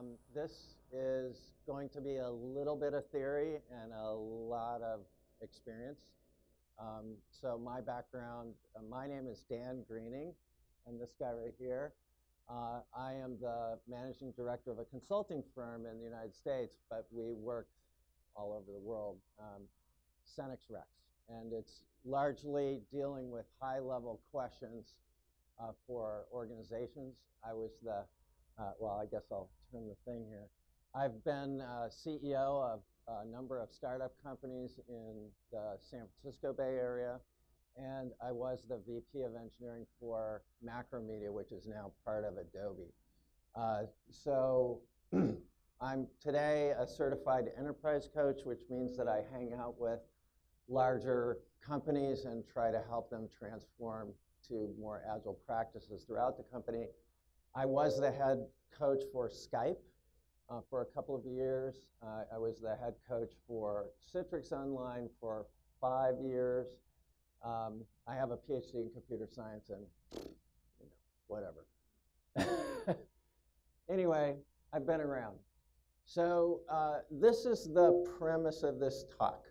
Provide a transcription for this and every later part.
This is going to be a little bit of theory and a lot of experience. So my background, my name is Dan Greening, and this guy right here. I am the managing director of a consulting firm in the United States, but we work all over the world, Senex Rex. And it's largely dealing with high-level questions for organizations. I was the, well, I guess I'll turn the thing here. I've been CEO of a number of startup companies in the San Francisco Bay Area, and I was the VP of engineering for Macromedia, which is now part of Adobe. So I'm today a certified enterprise coach, which means that I hang out with larger companies and try to help them transform to more agile practices throughout the company. I was the head coach for Skype for a couple of years. I was the head coach for Citrix Online for 5 years. I have a PhD in computer science and, you know, whatever. Anyway, I've been around. So this is the premise of this talk.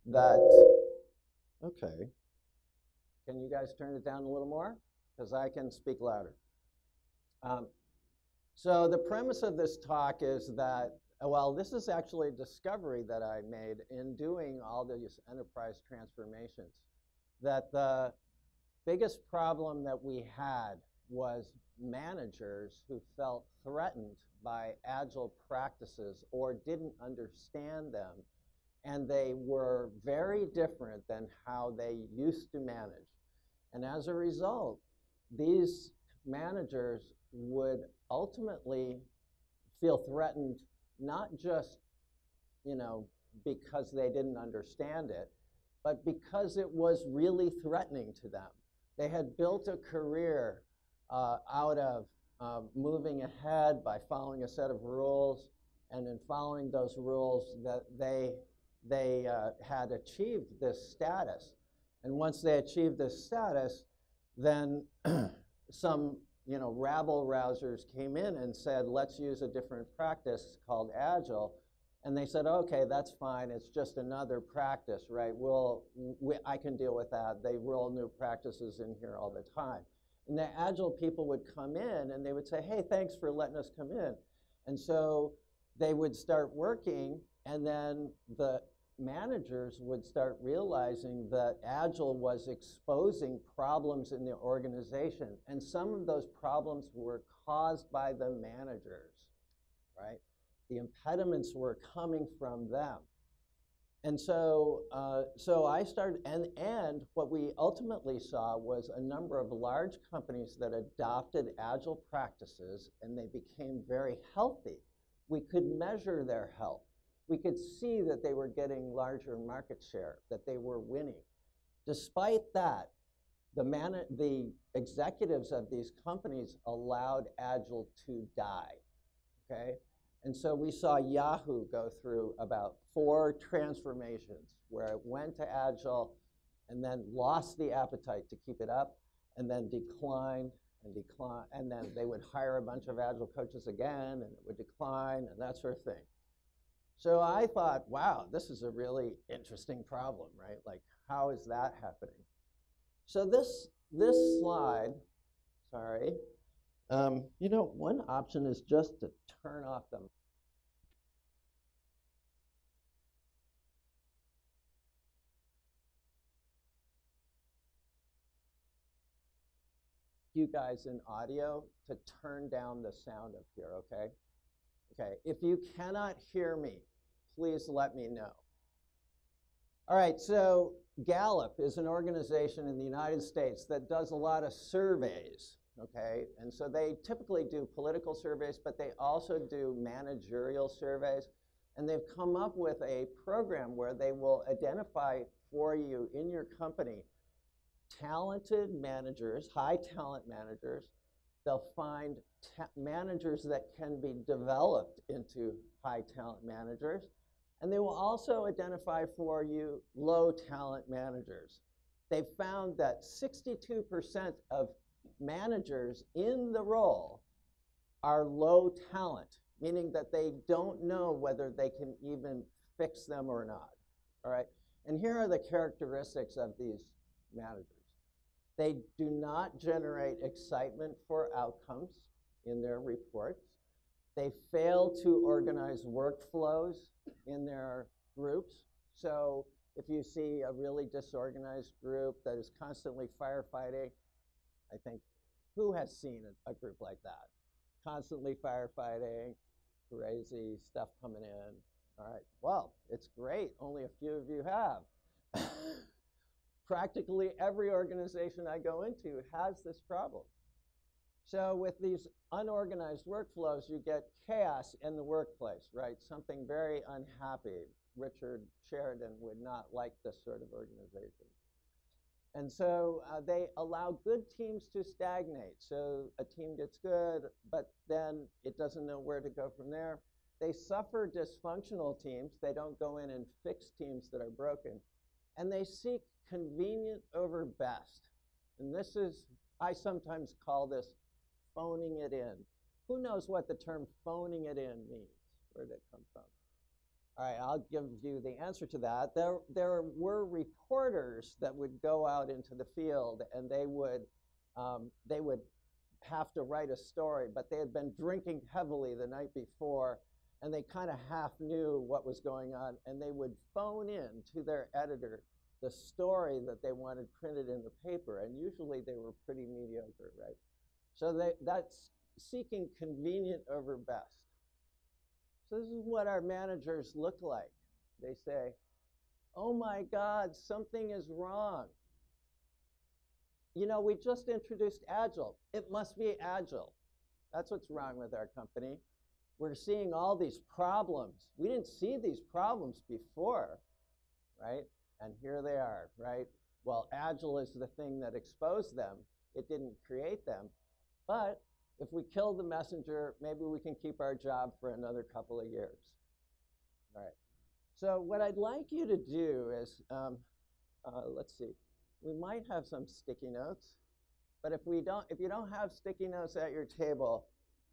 Okay, can you guys turn it down a little more? Because I can speak louder. So the premise of this talk is that, well, this is actually a discovery that I made in doing all these enterprise transformations, that the biggest problem that we had was managers who felt threatened by agile practices or didn't understand them, and they were very different than how they used to manage. And as a result, these managers would ultimately feel threatened, not just, you know, because they didn't understand it, but because it was really threatening to them. They had built a career out of moving ahead by following a set of rules, and in following those rules that they had achieved this status. And once they achieved this status, then some rabble-rousers came in and said, let's use a different practice called Agile. And they said, okay, that's fine. It's just another practice, right? I can deal with that. They roll new practices in here all the time. And the Agile people would come in and they would say, hey, thanks for letting us come in. And so they would start working, and then the managers would start realizing that Agile was exposing problems in the organization, and some of those problems were caused by the managers, right? The impediments were coming from them. And so I started, and what we ultimately saw was a number of large companies that adopted Agile practices, and they became very healthy. We could measure their health. We could see that they were getting larger market share, that they were winning. Despite that, the executives of these companies allowed Agile to die, okay? And so we saw Yahoo go through about 4 transformations where it went to Agile and then lost the appetite to keep it up, and then declined and declined, and then they would hire a bunch of Agile coaches again, and it would decline, and that sort of thing. So I thought, wow, this is a really interesting problem, right? Like, how is that happening? So this slide, sorry, one option is just to turn off them. You guys in audio to turn down the sound up here, okay? Okay, if you cannot hear me, please let me know. All right, so Gallup is an organization in the United States that does a lot of surveys, okay? And so they typically do political surveys, but they also do managerial surveys. And they've come up with a program where they will identify for you in your company talented managers, high talent managers. They'll find managers that can be developed into high talent managers. And they will also identify for you low talent managers. They've found that 62% of managers in the role are low talent meaning that they don't know whether they can even fix them or not, all right? And here are the characteristics of these managers. They do not generate excitement for outcomes in their reports. They fail to organize workflows in their groups. So if you see a really disorganized group that is constantly firefighting, I think, who has seen a group like that? Constantly firefighting, crazy stuff coming in. All right, well, it's great. Only a few of you have. Practically every organization I go into has this problem. So with these unorganized workflows, you get chaos in the workplace, right? Something very unhappy. Richard Sheridan would not like this sort of organization. And so they allow good teams to stagnate. So a team gets good, but then it doesn't know where to go from there. They suffer dysfunctional teams. They don't go in and fix teams that are broken. And they seek convenient over best. And this is, I sometimes call this phoning it in. Who knows what the term phoning it in means? Where did it come from? All right, I'll give you the answer to that. There were reporters that would go out into the field, and they would have to write a story, but they had been drinking heavily the night before, and they kind of half knew what was going on, and they would phone in to their editor the story that they wanted printed in the paper, and usually they were pretty mediocre, right? So that's seeking convenient over best. So this is what our managers look like. They say, oh my God, something is wrong. You know, we just introduced Agile. It must be Agile. That's what's wrong with our company. We're seeing all these problems. We didn't see these problems before, right? And here they are, right? Well, Agile is the thing that exposed them. It didn't create them. But if we kill the messenger, maybe we can keep our job for another couple of years. All right. So what I'd like you to do is, let's see, we might have some sticky notes, but if you don't have sticky notes at your table,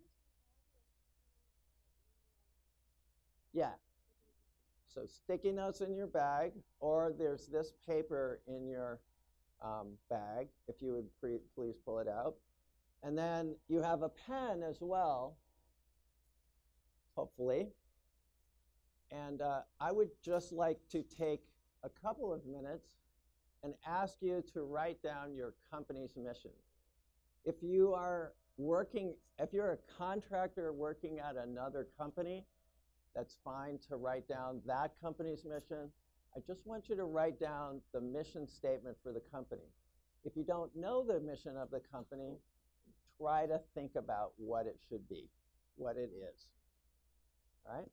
yeah. So sticky notes in your bag, or there's this paper in your bag, if you would please pull it out. And then you have a pen as well, hopefully. And I would just like to take a couple of minutes and ask you to write down your company's mission. If you're a contractor working at another company, that's fine to write down that company's mission. I just want you to write down the mission statement for the company. If you don't know the mission of the company, try to think about what it should be, what it is, all right?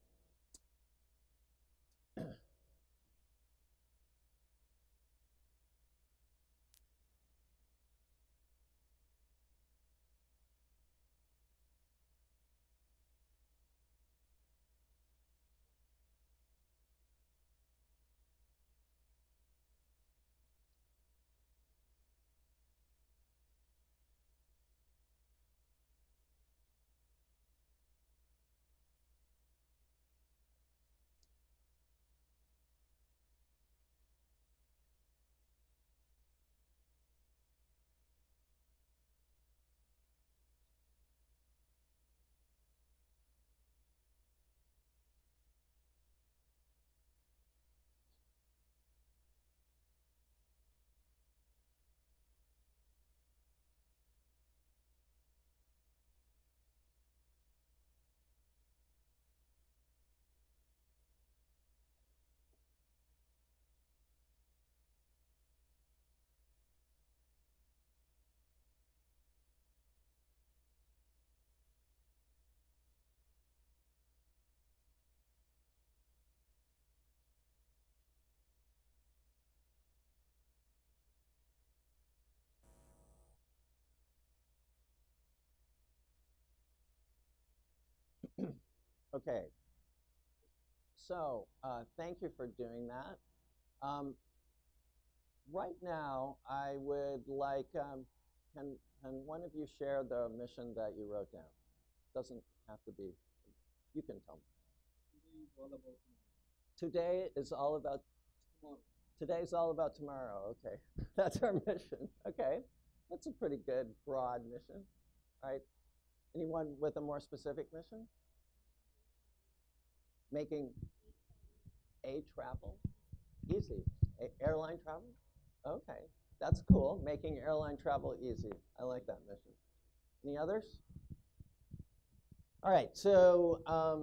Okay, so thank you for doing that. Right now, I would like, can one of you share the mission that you wrote down? Doesn't have to be. You can tell me. Today is all about Today is all about tomorrow. Today's all about tomorrow. Okay, that's our mission. Okay, that's a pretty good broad mission. All right, anyone with a more specific mission? Making a travel easy. Airline travel? Okay, that's cool. Making airline travel easy. I like that mission. Any others? All right, so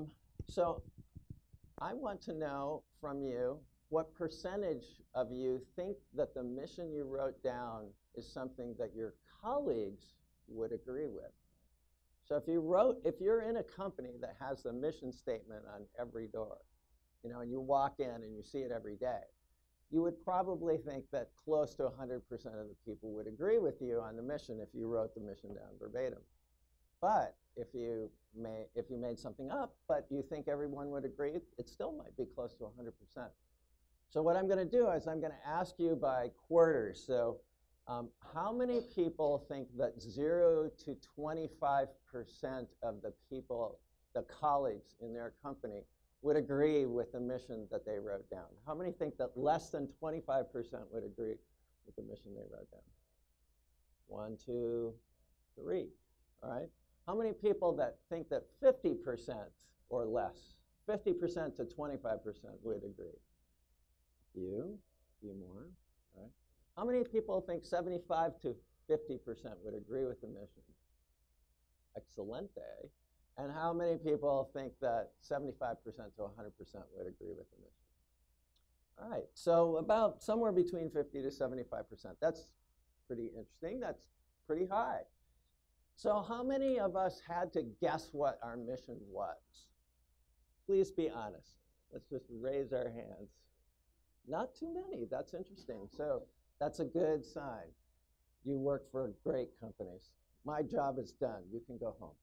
I want to know from you what percentage of you think that the mission you wrote down is something that your colleagues would agree with. So if you're in a company that has the mission statement on every door, and you walk in and you see it every day, you would probably think that close to 100% of the people would agree with you on the mission if you wrote the mission down verbatim. But if you made something up, but you think everyone would agree, it still might be close to 100%. So what I'm going to do is I'm going to ask you by quarters. So how many people think that 0 to 25% of the people, the colleagues in their company, would agree with the mission that they wrote down? How many think that less than 25% would agree with the mission they wrote down? 1, 2, 3. All right. How many people that think that 50% or less, 50% to 25% would agree? Few more. All right. How many people think 75 to 50% would agree with the mission? Excelente. And how many people think that 75% to 100% would agree with the mission? All right, so about somewhere between 50 to 75%. That's pretty interesting. That's pretty high. So how many of us had to guess what our mission was? Please be honest. Let's just raise our hands. Not too many. That's interesting. So that's a good sign. You work for great companies. My job is done. You can go home.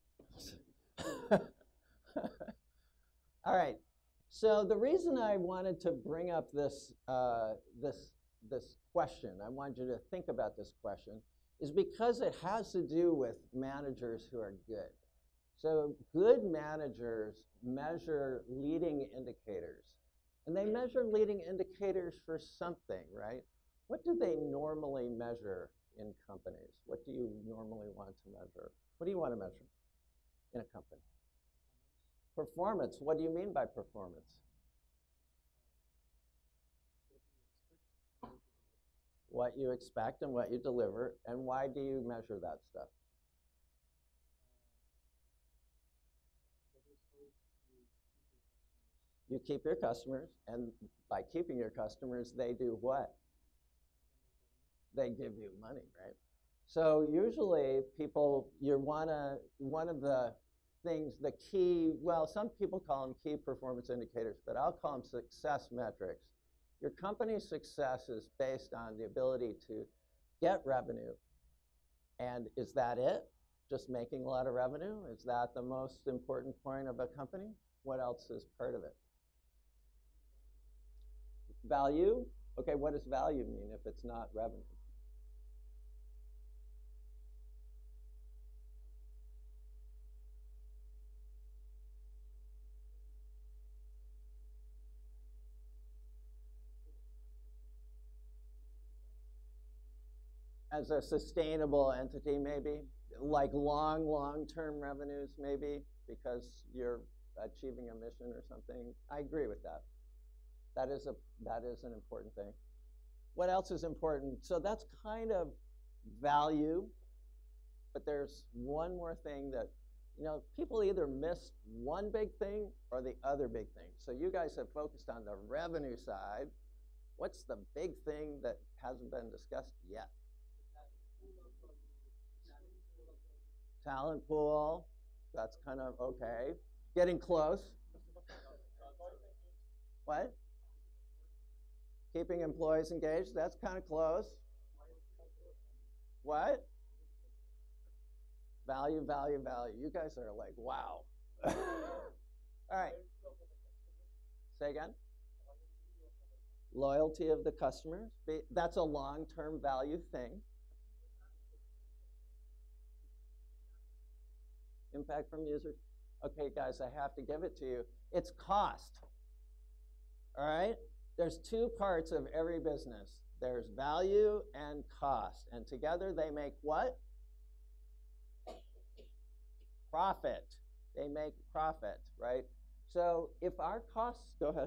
All right. So the reason I wanted to bring up this question, I wanted you to think about this question, is because it has to do with managers who are good. So good managers measure leading indicators. And they measure leading indicators for something, right? What do they normally measure in companies? What do you normally want to measure? What do you want to measure in a company? Performance. What do you mean by performance? What you expect and what you deliver. And why do you measure that stuff? You keep your customers, and by keeping your customers, they do what? They give you money, right? So usually people, one of the things, the key, well, some people call them key performance indicators, but I'll call them success metrics. Your company's success is based on the ability to get revenue. And is that it? Just making a lot of revenue? Is that the most important point of a company? What else is part of it? Value? Okay, what does value mean if it's not revenue? As a sustainable entity, maybe? Like long-term revenues, maybe, because you're achieving a mission or something? I agree with that. That is an important thing. What else is important? So that's kind of value, but there's one more thing that, people either miss one big thing or the other big thing. So you guys have focused on the revenue side. What's the big thing that hasn't been discussed yet? Talent pool. That's kind of okay. Getting close. What? Keeping employees engaged. That's kind of close. What? Value, value, value. You guys are like, wow. All right. Say again? Loyalty of the customers. That's a long-term value thing. Impact from users. Okay, guys, I have to give it to you. It's cost. All right? There's two parts of every business. There's value and cost. And together they make what? Profit. They make profit, right? So if our costs, go ahead.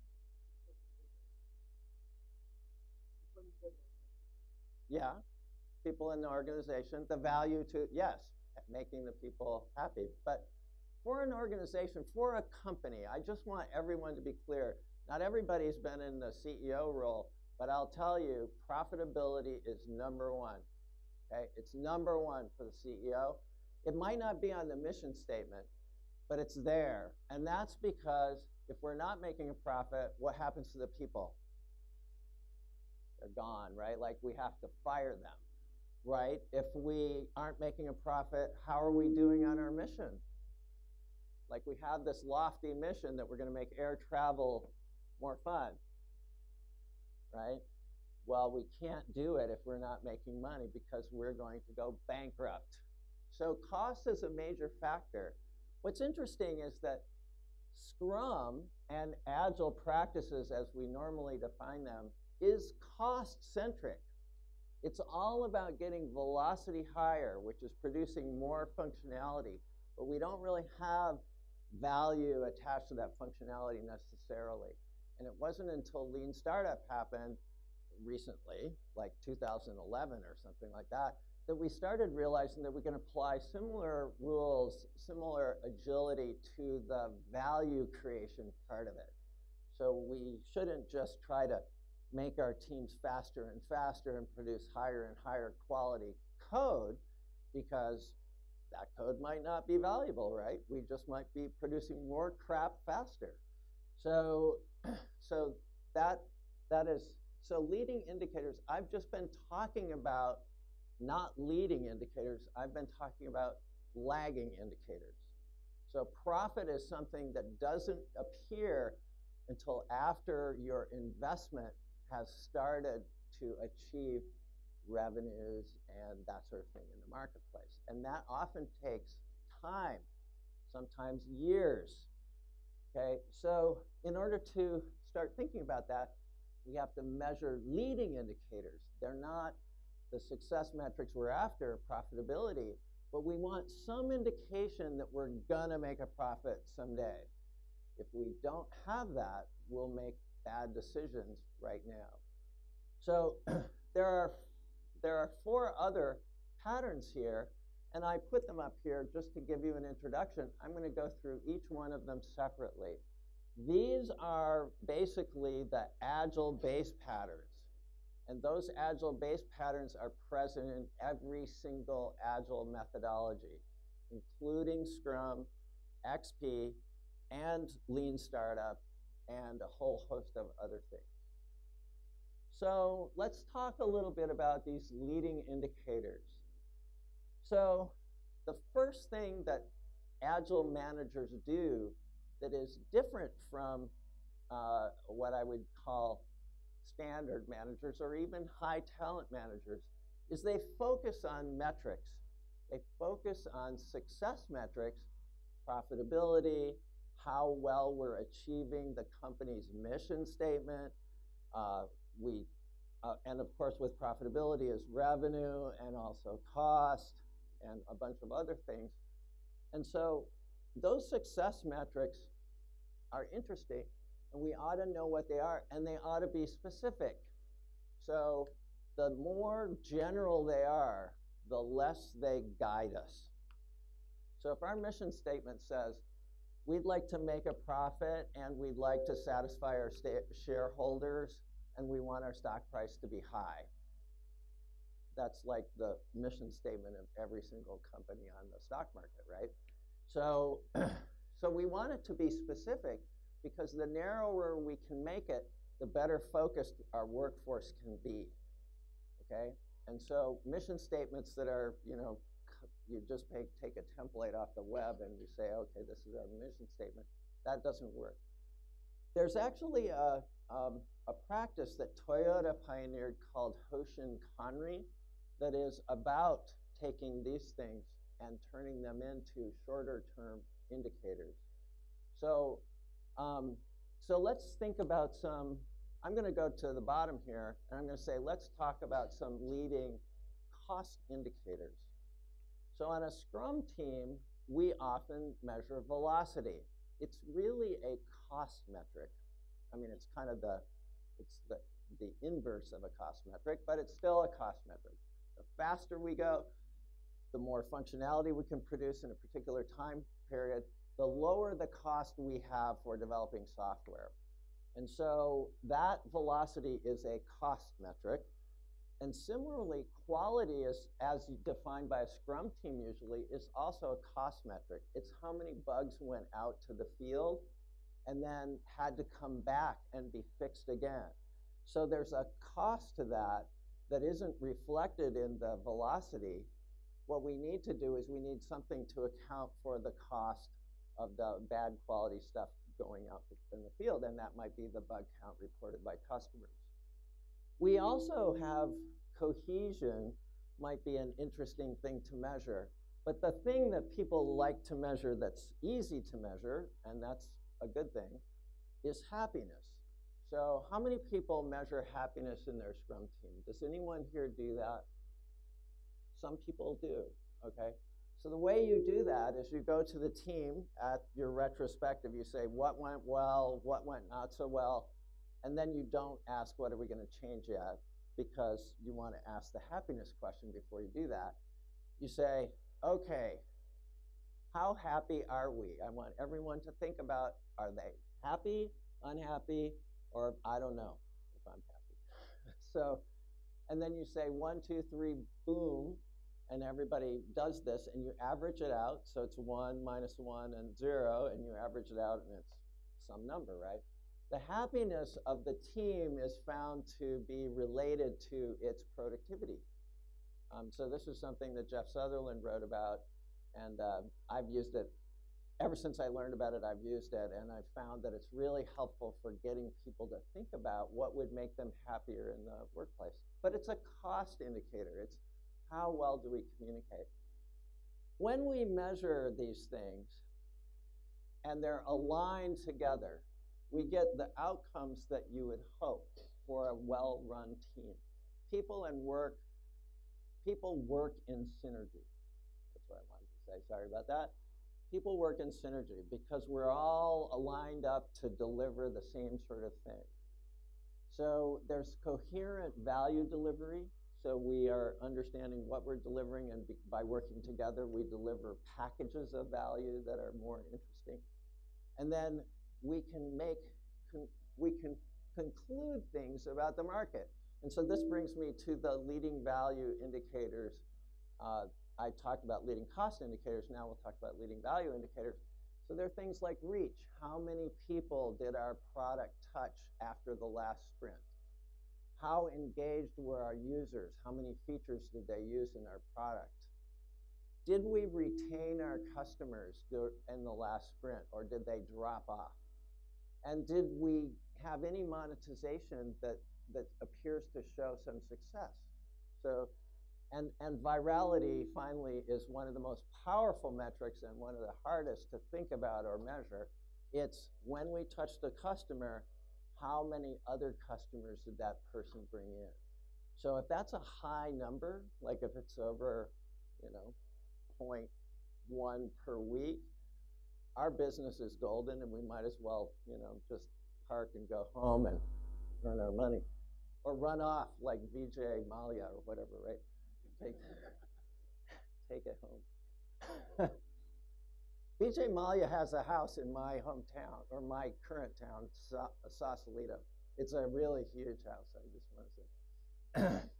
Yeah, people in the organization, the value to, yes, making the people happy. But for an organization, for a company, I just want everyone to be clear. Not everybody's been in the CEO role, but I'll tell you, profitability is number one. Okay, it's number one for the CEO. It might not be on the mission statement, but it's there. And that's because if we're not making a profit, what happens to the people? They're gone, right? Like we have to fire them, right? If we aren't making a profit, how are we doing on our mission? Like we have this lofty mission that we're going to make air travel more fun, right? Well, we can't do it if we're not making money because we're going to go bankrupt. So cost is a major factor. What's interesting is that Scrum and Agile practices, as we normally define them, is cost-centric. It's all about getting velocity higher, which is producing more functionality, but we don't really have value attached to that functionality necessarily. And it wasn't until Lean Startup happened recently, like 2011 or something like that, that we started realizing that we can apply similar rules, similar agility to the value creation part of it. So we shouldn't just try to make our teams faster and faster and produce higher and higher quality code, because that code might not be valuable, right? We just might be producing more crap faster. So leading indicators, I've just been talking about not leading indicators, I've been talking about lagging indicators. So profit is something that doesn't appear until after your investment has started to achieve revenues and that sort of thing in the marketplace. And that often takes time, sometimes years. Okay, so in order to start thinking about that, we have to measure leading indicators. They're not the success metrics we're after, profitability, but we want some indication that we're gonna make a profit someday. If we don't have that, we'll make bad decisions right now. So there are 4 other patterns here, and I put them up here just to give you an introduction. I'm going to go through each one of them separately. These are basically the Agile base patterns, and those Agile base patterns are present in every single Agile methodology, including Scrum, XP, and Lean Startup, and a whole host of other things. So let's talk a little bit about these leading indicators. So the first thing that Agile managers do that is different from what I would call standard managers or even high talent managers is they focus on metrics. They focus on success metrics, profitability, how well we're achieving the company's mission statement. And of course with profitability is revenue and also cost and a bunch of other things. And so those success metrics are interesting, and we ought to know what they are, and they ought to be specific. So the more general they are, the less they guide us. So if our mission statement says, we'd like to make a profit and we'd like to satisfy our shareholders and we want our stock price to be high. That's like the mission statement of every single company on the stock market, right? So we want it to be specific because the narrower we can make it, the better focused our workforce can be, okay? And so mission statements that are, you just take a template off the web and you say, okay, this is our mission statement, that doesn't work. There's actually a practice that Toyota pioneered called Hoshin Kanri that is about taking these things and turning them into shorter term indicators. So, so let's think about some, I'm going to go to the bottom here, and I'm going to say, let's talk about some leading cost indicators. So on a Scrum team, we often measure velocity. It's really a cost metric. I mean, it's kind of the inverse of a cost metric, but it's still a cost metric. The faster we go, the more functionality we can produce in a particular time period, the lower the cost we have for developing software. And so that velocity is a cost metric. And similarly, quality is, as defined by a Scrum team usually, is also a cost metric. It's how many bugs went out to the field and then had to come back and be fixed again. So there's a cost to that that isn't reflected in the velocity. What we need to do is we need something to account for the cost of the bad quality stuff going out in the field, and that might be the bug count reported by customers. We also have cohesion, might be an interesting thing to measure, but the thing that people like to measure that's easy to measure, and that's a good thing, is happiness. So how many people measure happiness in their Scrum team? Does anyone here do that? Some people do, okay? So the way you do that is you go to the team at your retrospective, you say what went well, what went not so well, and then you don't ask what are we going to change yet, because you want to ask the happiness question before you do that. You say, okay, how happy are we? I want everyone to think about, are they happy, unhappy, or I don't know if I'm happy. So, and then you say 1, 2, 3, boom, and everybody does this, and you average it out. So it's 1 minus 1 and 0, and you average it out, and it's some number, right? The happiness of the team is found to be related to its productivity. So this is something that Jeff Sutherland wrote about, and I've used it. Ever since I learned about it, I've used it, and I've found that it's really helpful for getting people to think about what would make them happier in the workplace. But it's a cost indicator. It's how well do we communicate. When we measure these things, and they're aligned together, we get the outcomes that you would hope for a well-run team. People work in synergy. That's what I wanted to say. Sorry about that. People work in synergy because we're all aligned up to deliver the same sort of thing. So there's coherent value delivery. So we are understanding what we're delivering, and by working together, we deliver packages of value that are more interesting. And then we can conclude things about the market. And so this brings me to the leading value indicators. I talked about leading cost indicators. Now we'll talk about leading value indicators. So there are things like reach. How many people did our product touch after the last sprint? How engaged were our users? How many features did they use in our product? Did we retain our customers in the last sprint, or did they drop off? And did we have any monetization that appears to show some success? So, and virality, finally, is one of the most powerful metrics and one of the hardest to think about or measure. It's when we touch the customer, how many other customers did that person bring in? So if that's a high number, like if it's over, 0.1 per week, our business is golden, and we might as well, just park and go home and earn our money, or run off like Vijay Mallya or whatever, right? Take it home. Vijay Mallya has a house in my hometown, or my current town, Sausalito. It's a really huge house, I just want to say.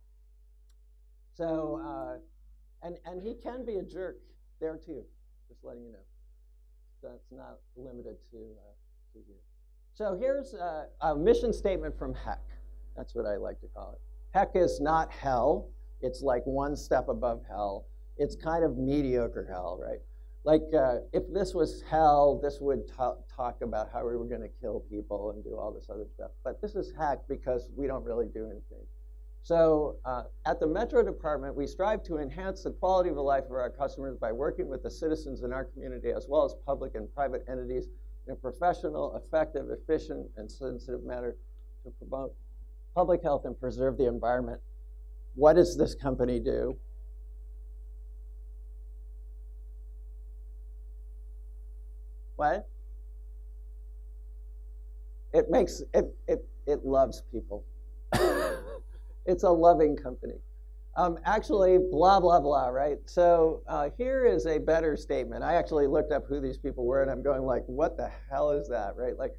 So, and he can be a jerk there too, just letting you know. That's not limited to here. So here's a mission statement from Heck. That's what I like to call it. Heck is not hell. It's like one step above hell. It's kind of mediocre hell, right? Like if this was hell, this would talk about how we were going to kill people and do all this other stuff. But this is Heck because we don't really do anything. So at the Metro Department, we strive to enhance the quality of life of our customers by working with the citizens in our community, as well as public and private entities, in a professional, effective, efficient, and sensitive manner to promote public health and preserve the environment. What does this company do? What? It loves people. It's a loving company. Actually, blah, blah, blah, right? So here is a better statement. I actually looked up who these people were, and I'm going like, what the hell is that, right? Like,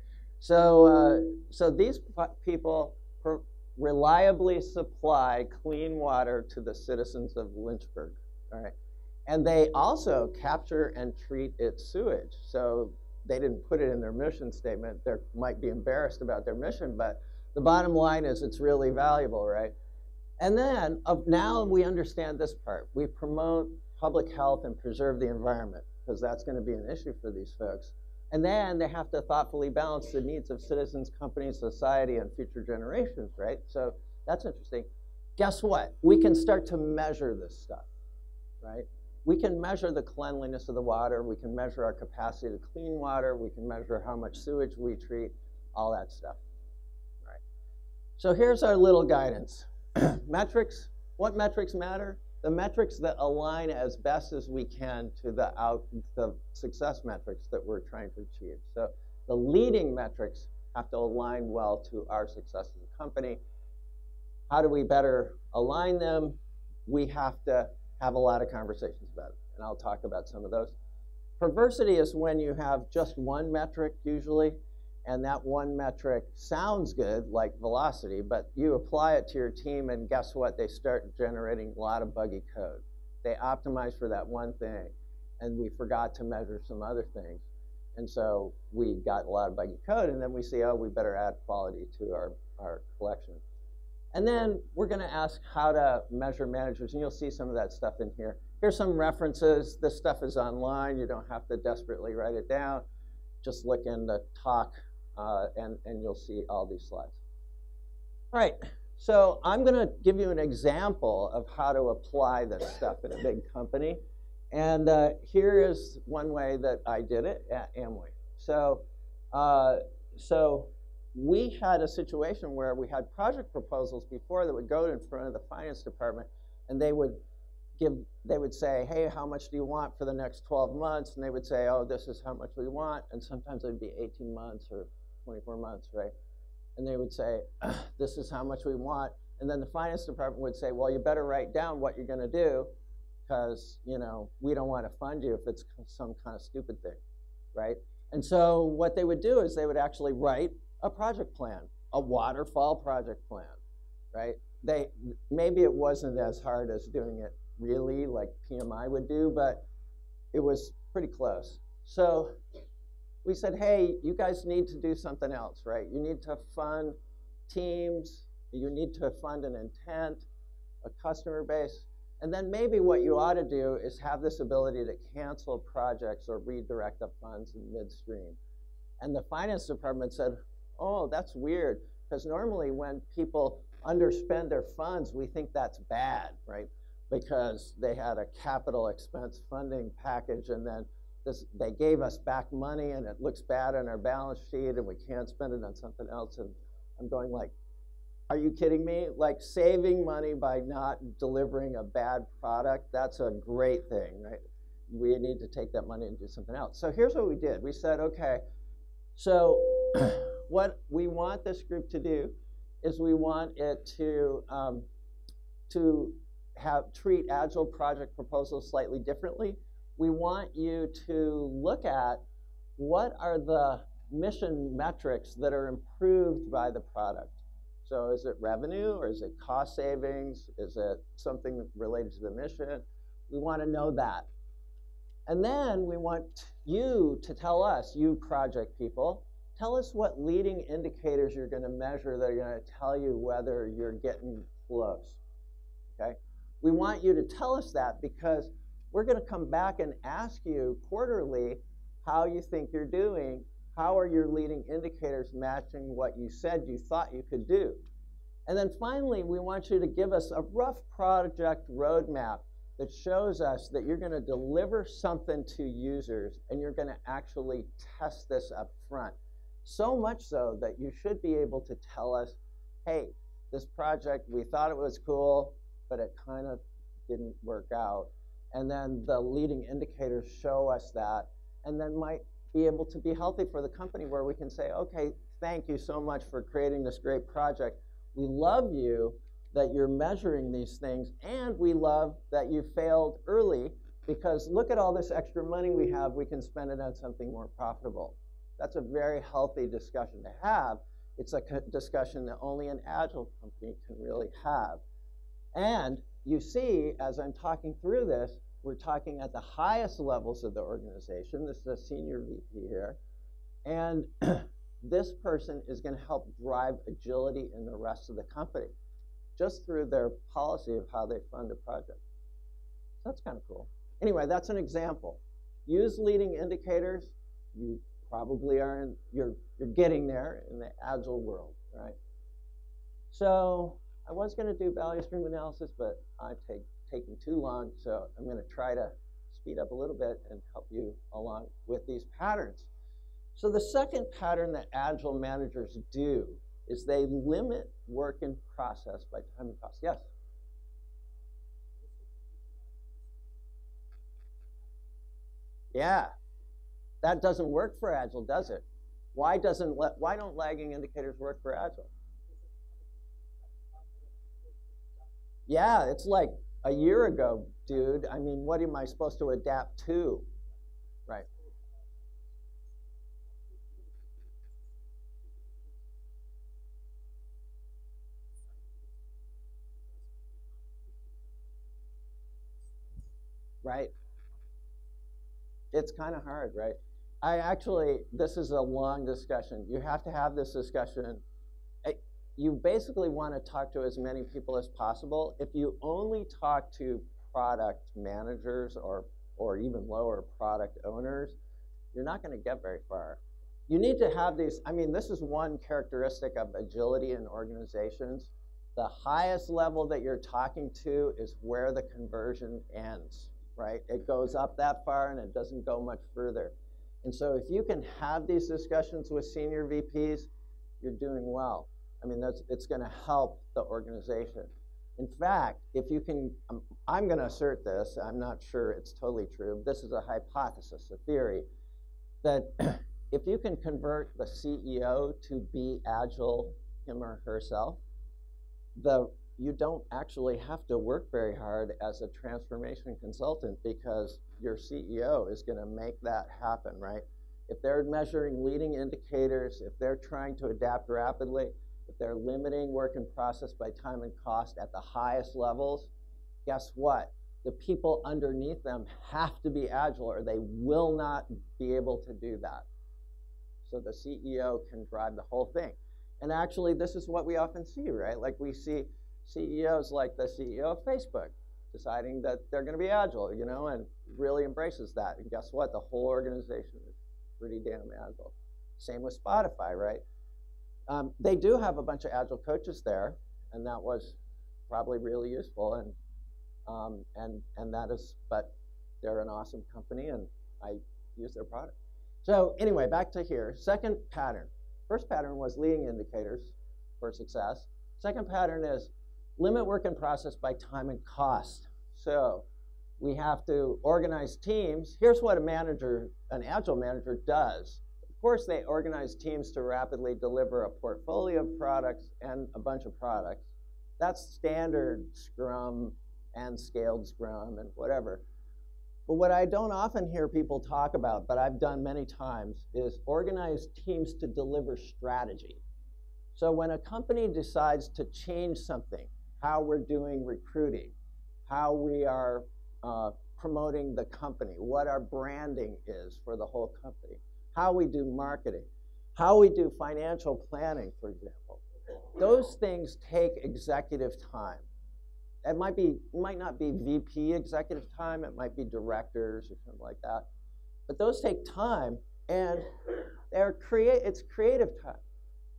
so these people reliably supply clean water to the citizens of Lynchburg, all right? And they also capture and treat its sewage. So they didn't put it in their mission statement. They might be embarrassed about their mission, but the bottom line is it's really valuable, right? And then now we understand this part. We promote public health and preserve the environment, because that's going to be an issue for these folks. And then they have to thoughtfully balance the needs of citizens, companies, society, and future generations, right? So that's interesting. Guess what? We can start to measure this stuff, right? We can measure the cleanliness of the water. We can measure our capacity to clean water. We can measure how much sewage we treat, all that stuff, right? So here's our little guidance. Metrics, what metrics matter? The metrics that align as best as we can to the success metrics that we're trying to achieve. So the leading metrics have to align well to our success as a company. How do we better align them? We have to have a lot of conversations about it, and I'll talk about some of those. Perversity is when you have just one metric usually, and that one metric sounds good, like velocity, but you apply it to your team, and guess what? They start generating a lot of buggy code. They optimize for that one thing, and we forgot to measure some other things. And so we got a lot of buggy code, and then we see, oh, we better add quality to our collection. And then we're going to ask how to measure managers, and you'll see some of that stuff in here. Here's some references. This stuff is online. You don't have to desperately write it down. Just look in the talk, and you'll see all these slides. All right, so I'm going to give you an example of how to apply this stuff in a big company. And here is one way that I did it at Amway. So we had a situation where we had project proposals before that would go in front of the finance department, and they would say, hey, how much do you want for the next 12 months? And they would say, oh, this is how much we want. And sometimes it would be 18 months or 24 months, right? And they would say, this is how much we want. And then the finance department would say, well, you better write down what you're going to do, because we don't want to fund you if it's some kind of stupid thing, right? And so what they would do is they would actually write a project plan, a waterfall project plan, right? Maybe it wasn't as hard as doing it really like PMI would do, but it was pretty close. So we said, hey, you guys need to do something else, right? You need to fund teams. You need to fund an intent, a customer base. And then maybe what you ought to do is have this ability to cancel projects or redirect the funds in midstream. And the finance department said, oh, that's weird, because normally when people underspend their funds, we think that's bad, right? Because they had a capital expense funding package, and then they gave us back money, and it looks bad on our balance sheet, and we can't spend it on something else. And I'm going like, are you kidding me? Like, saving money by not delivering a bad product, that's a great thing, right? We need to take that money and do something else. So here's what we did. We said, okay, so what we want this group to do is we want it to treat agile project proposals slightly differently. We want you to look at what are the mission metrics that are improved by the product. So is it revenue, or is it cost savings? Is it something related to the mission? We want to know that. And then we want you to tell us, you project people, tell us what leading indicators you're going to measure that are going to tell you whether you're getting close, okay? We want you to tell us that, because we're going to come back and ask you quarterly how you think you're doing. How are your leading indicators matching what you said you thought you could do? And then finally, we want you to give us a rough project roadmap that shows us that you're going to deliver something to users and you're going to actually test this up front. So much so that you should be able to tell us, hey, this project, we thought it was cool, but it kind of didn't work out. And then the leading indicators show us that, and then might be able to be healthy for the company where we can say, okay, thank you so much for creating this great project. We love you that you're measuring these things, and we love that you failed early, because look at all this extra money we have. We can spend it on something more profitable. That's a very healthy discussion to have. It's a discussion that only an agile company can really have. And you see, as I'm talking through this, we're talking at the highest levels of the organization. This is a senior VP here. And this person is going to help drive agility in the rest of the company just through their policy of how they fund a project. So that's kind of cool. Anyway, that's an example. Use leading indicators. You probably are you're getting there in the agile world, right? So I was going to do value stream analysis, but I've taken too long, so I'm going to try to speed up a little bit and help you along with these patterns. So the second pattern that agile managers do is they limit work in process by time and cost. Yes? Yeah. That doesn't work for agile, does it? Why don't lagging indicators work for agile? Yeah, it's like a year ago, dude. I mean, what am I supposed to adapt to? Right. Right. It's kind of hard, right? This is a long discussion. You have to have this discussion. You basically want to talk to as many people as possible. If you only talk to product managers or even lower product owners, you're not going to get very far. You need to have these. I mean, this is one characteristic of agility in organizations. The highest level that you're talking to is where the conversion ends, right? It goes up that far and it doesn't go much further. And so if you can have these discussions with senior VPs, you're doing well. I mean, it's going to help the organization. In fact, if you can, I'm going to assert this, I'm not sure it's totally true. This is a hypothesis, a theory, that if you can convert the CEO to be agile, him or herself, you don't actually have to work very hard as a transformation consultant, because your CEO is going to make that happen, right? If they're measuring leading indicators, if they're trying to adapt rapidly, if they're limiting work in process by time and cost at the highest levels, guess what? The people underneath them have to be agile or they will not be able to do that. So the CEO can drive the whole thing. And actually, this is what we often see, right? Like we see CEOs like the CEO of Facebook deciding that they're going to be agile, and really embraces that. And guess what? The whole organization is pretty damn agile. Same with Spotify, right? They do have a bunch of agile coaches there, and that was probably really useful. And that is, but they're an awesome company, and I use their product. So anyway, back to here. Second pattern. First pattern was leading indicators for success. Second pattern is limit work in process by time and cost. So we have to organize teams. Here's what an agile manager does. Of course, they organize teams to rapidly deliver a portfolio of products and a bunch of products. That's standard Scrum and scaled Scrum and whatever. But what I don't often hear people talk about, but I've done many times, is organize teams to deliver strategy. So when a company decides to change something, how we're doing recruiting, how we are promoting the company, what our branding is for the whole company, how we do marketing, how we do financial planning, for example. Those things take executive time. It might not be VP executive time, it might be directors or something like that. But those take time, and it's creative time.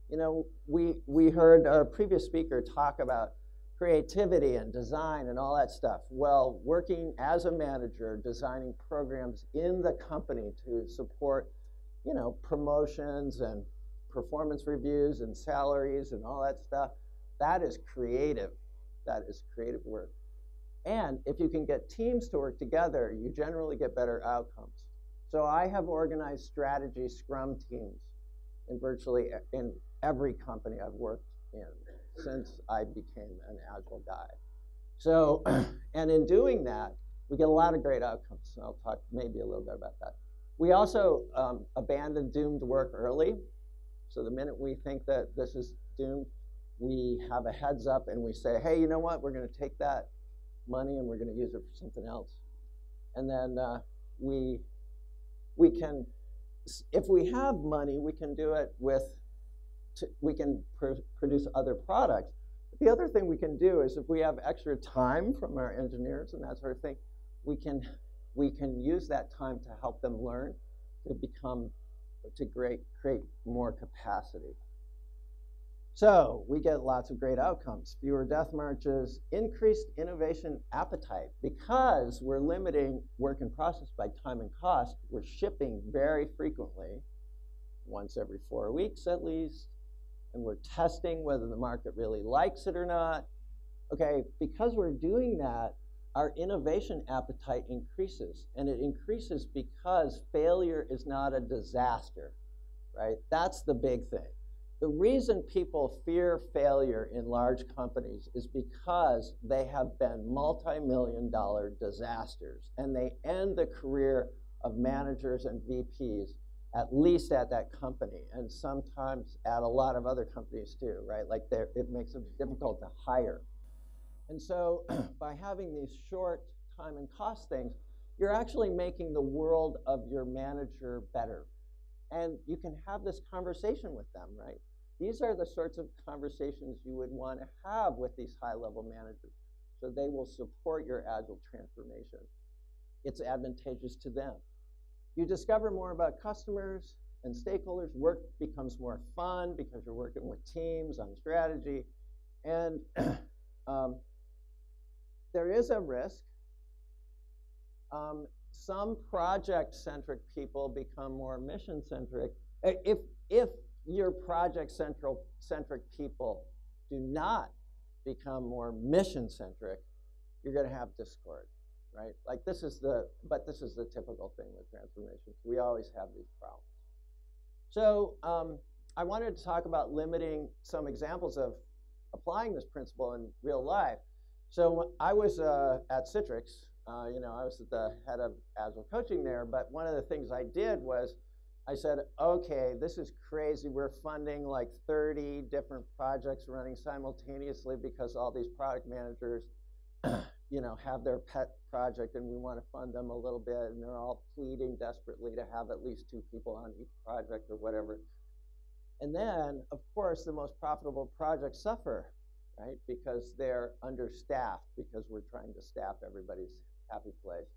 You know, we heard our previous speaker talk about creativity and design and all that stuff. Well, working as a manager, designing programs in the company to support, you know, promotions and performance reviews and salaries and all that stuff, that is creative. That is creative work. And if you can get teams to work together, you generally get better outcomes. So I have organized strategy scrum teams in virtually in every company I've worked in since I became an agile guy. So, and in doing that, we get a lot of great outcomes. And I'll talk maybe a little bit about that. We also abandon doomed work early. So the minute we think that this is doomed, we have a heads up and we say, hey, you know what? We're going to take that money and we're going to use it for something else. And then we can, if we have money, we can do it with, we can produce other products. But the other thing we can do is if we have extra time from our engineers and that sort of thing, we can use that time to help them learn, to create more capacity. So we get lots of great outcomes. Fewer death marches, increased innovation appetite. Because we're limiting work in process by time and cost, we're shipping very frequently, once every 4 weeks at least, and we're testing whether the market really likes it or not. Okay, because we're doing that, our innovation appetite increases, and it increases because failure is not a disaster, right? That's the big thing. The reason people fear failure in large companies is because they have been multi-million-dollar disasters, and they end the career of managers and VPs, at least at that company, and sometimes at a lot of other companies too, right? Like it makes it difficult to hire. And so by having these short time and cost things, you're actually making the world of your manager better. And you can have this conversation with them, right? These are the sorts of conversations you would want to have with these high-level managers, so they will support your agile transformation. It's advantageous to them. You discover more about customers and stakeholders. Work becomes more fun because you're working with teams on strategy. And there is a risk. Some project-centric people become more mission-centric. If your project-centric people do not become more mission-centric, you're going to have discord, right? Like this is the typical thing with transformations. We always have these problems. So I wanted to talk about limiting some examples of applying this principle in real life. So I was at Citrix. You know, I was the head of Agile coaching there, but one of the things I did was I said, okay, this is crazy. We're funding like 30 different projects running simultaneously because all these product managers, you know, have their pet project and we want to fund them a little bit, and they're all pleading desperately to have at least 2 people on each project or whatever. And then, of course, the most profitable projects suffer, right? Because they're understaffed, because we're trying to staff everybody's happy place.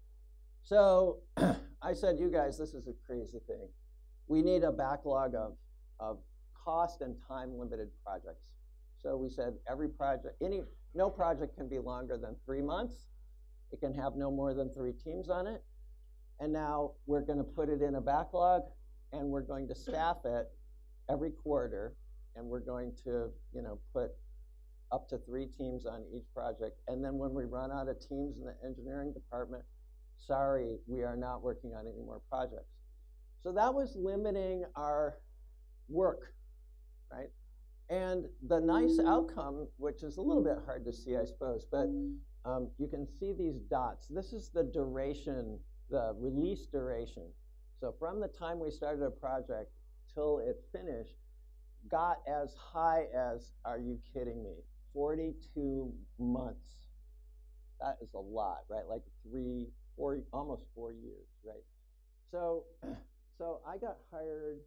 So I said, you guys, this is a crazy thing. We need a backlog of cost and time limited projects. So we said every project, no project can be longer than 3 months. It can have no more than 3 teams on it. And now we're going to put it in a backlog, and we're going to staff it every quarter, and we're going to, you know, put up to 3 teams on each project. And then when we run out of teams in the engineering department, sorry, we are not working on any more projects. So that was limiting our work, right? And the nice outcome, which is a little bit hard to see, I suppose, but you can see these dots. This is the duration, the release duration. So from the time we started a project till it finished, got as high as, are you kidding me, 42 months. That is a lot, right? Like almost 4 years, right? So I got hired,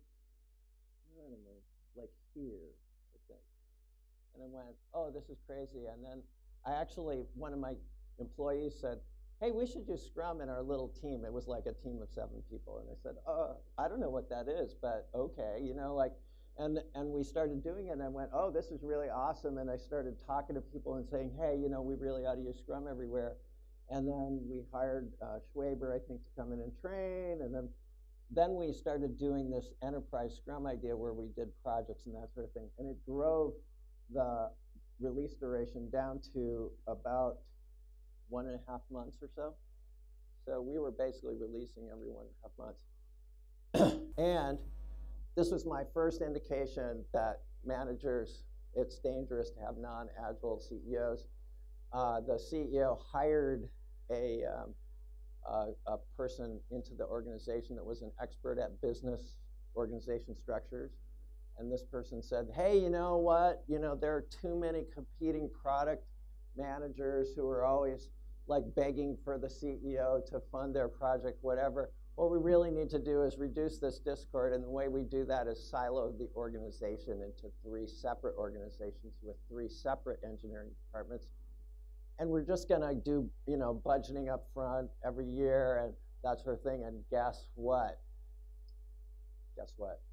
I don't know, like here, I think. And I went, oh, this is crazy. And then one of my employees said, hey, we should use Scrum in our little team. It was like a team of 7 people. And I said, I don't know what that is, but okay. You know, like, And we started doing it, and I went, oh, this is really awesome. And I started talking to people and saying, hey, you know, we really ought to use Scrum everywhere. And then we hired Schwaber, I think, to come in and train. And then we started doing this enterprise Scrum idea where we did projects and that sort of thing. And it drove the release duration down to about 1.5 months or so. So we were basically releasing every 1.5 months. And this was my first indication that managers, it's dangerous to have non-agile CEOs. The CEO hired a person into the organization that was an expert at business organization structures. And this person said, hey, you know what? You know, there are too many competing product managers who are always like begging for the CEO to fund their project, whatever. What we really need to do is reduce this discord, and the way we do that is silo the organization into 3 separate organizations with 3 separate engineering departments. And we're just gonna do, you know, budgeting up front every year and that sort of thing. And guess what? Guess what?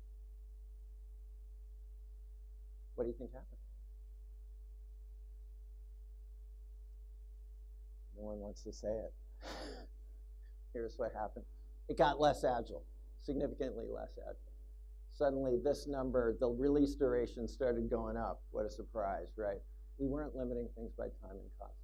What do you think happened? No one wants to say it. Here's what happened. It got less agile, significantly less agile. Suddenly this number, the release duration started going up. What a surprise, right? We weren't limiting things by time and cost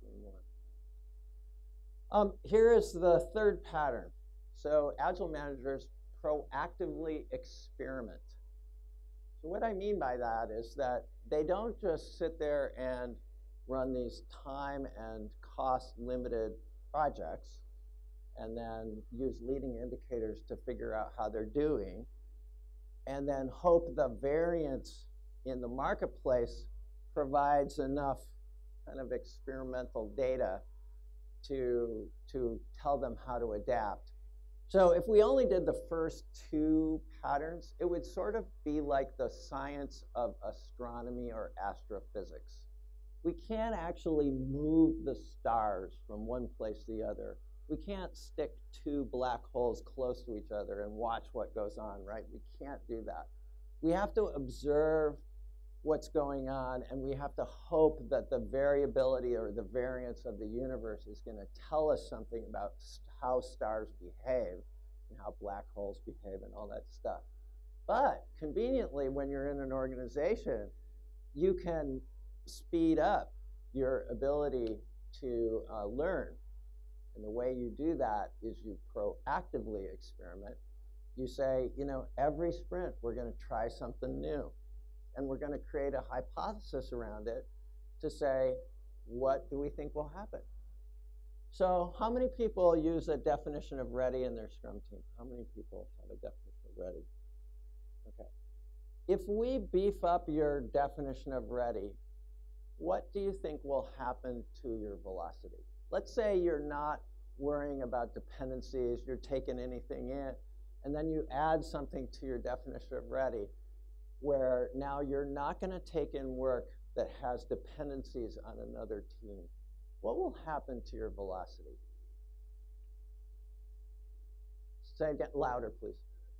anymore. Here is the third pattern. So agile managers proactively experiment. So what I mean by that is that they don't just sit there and run these time and cost limited projects and then use leading indicators to figure out how they're doing, and then hope the variance in the marketplace provides enough kind of experimental data to tell them how to adapt. So if we only did the first 2 patterns, it would sort of be like the science of astronomy or astrophysics. We can't actually move the stars from one place to the other. We can't stick 2 black holes close to each other and watch what goes on, right? We can't do that. We have to observe what's going on, and we have to hope that the variability or the variance of the universe is going to tell us something about how stars behave and how black holes behave and all that stuff. But conveniently, when you're in an organization, you can speed up your ability to learn. And the way you do that is you proactively experiment. You say, you know, every sprint we're going to try something new. And we're going to create a hypothesis around it to say, what do we think will happen? So how many people use a definition of ready in their Scrum team? How many people have a definition of ready? Okay. If we beef up your definition of ready, what do you think will happen to your velocity? Let's say you're not worrying about dependencies, you're taking anything in, and then you add something to your definition of ready, where now you're not going to take in work that has dependencies on another team. What will happen to your velocity? Say again, louder, please.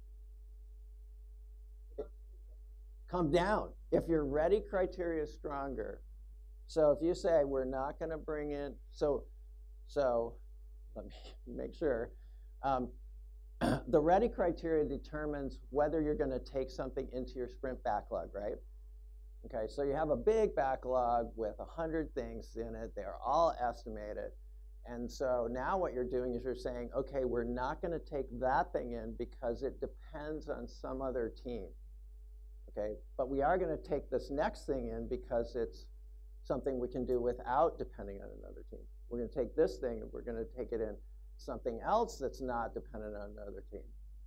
Come down. If your ready criteria is stronger, so if you say we're not going to bring in, so let me make sure. The ready criteria determines whether you're going to take something into your sprint backlog, right? Okay, so you have a big backlog with 100 things in it. They're all estimated. And so now what you're doing is you're saying, okay, we're not going to take that thing in because it depends on some other team. Okay, but we are going to take this next thing in because it's something we can do without depending on another team. We're going to take this thing and we're going to take it in something else that's not dependent on another team.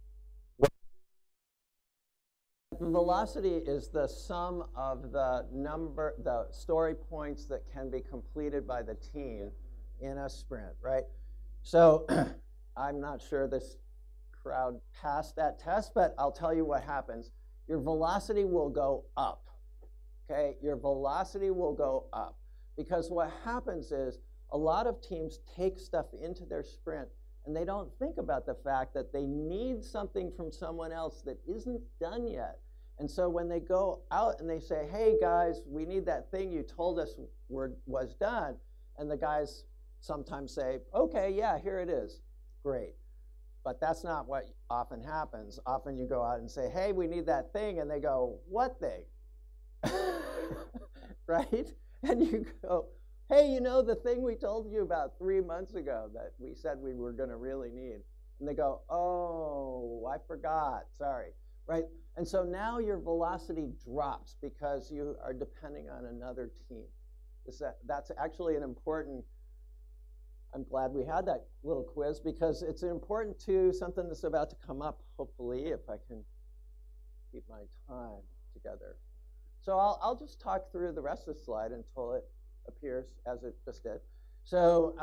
The velocity is the sum of the story points that can be completed by the team in a sprint, right? So I'm not sure this crowd passed that test, but I'll tell you what happens. Your velocity will go up, okay? Your velocity will go up because what happens is a lot of teams take stuff into their sprint and they don't think about the fact that they need something from someone else that isn't done yet. And so when they go out and they say, hey guys, we need that thing you told us was done, and the guys sometimes say, okay, yeah, here it is, great. But that's not what often happens. Often you go out and say, hey, we need that thing, and they go, what thing? Right? And you go, hey, you know the thing we told you about 3 months ago that we said we were going to really need? And they go, oh, I forgot, sorry, right? And so now your velocity drops because you are depending on another team. That's actually an important, I'm glad we had that little quiz because it's important to something that's about to come up, hopefully, if I can keep my time together. So I'll just talk through the rest of the slide until it appears as it just did. So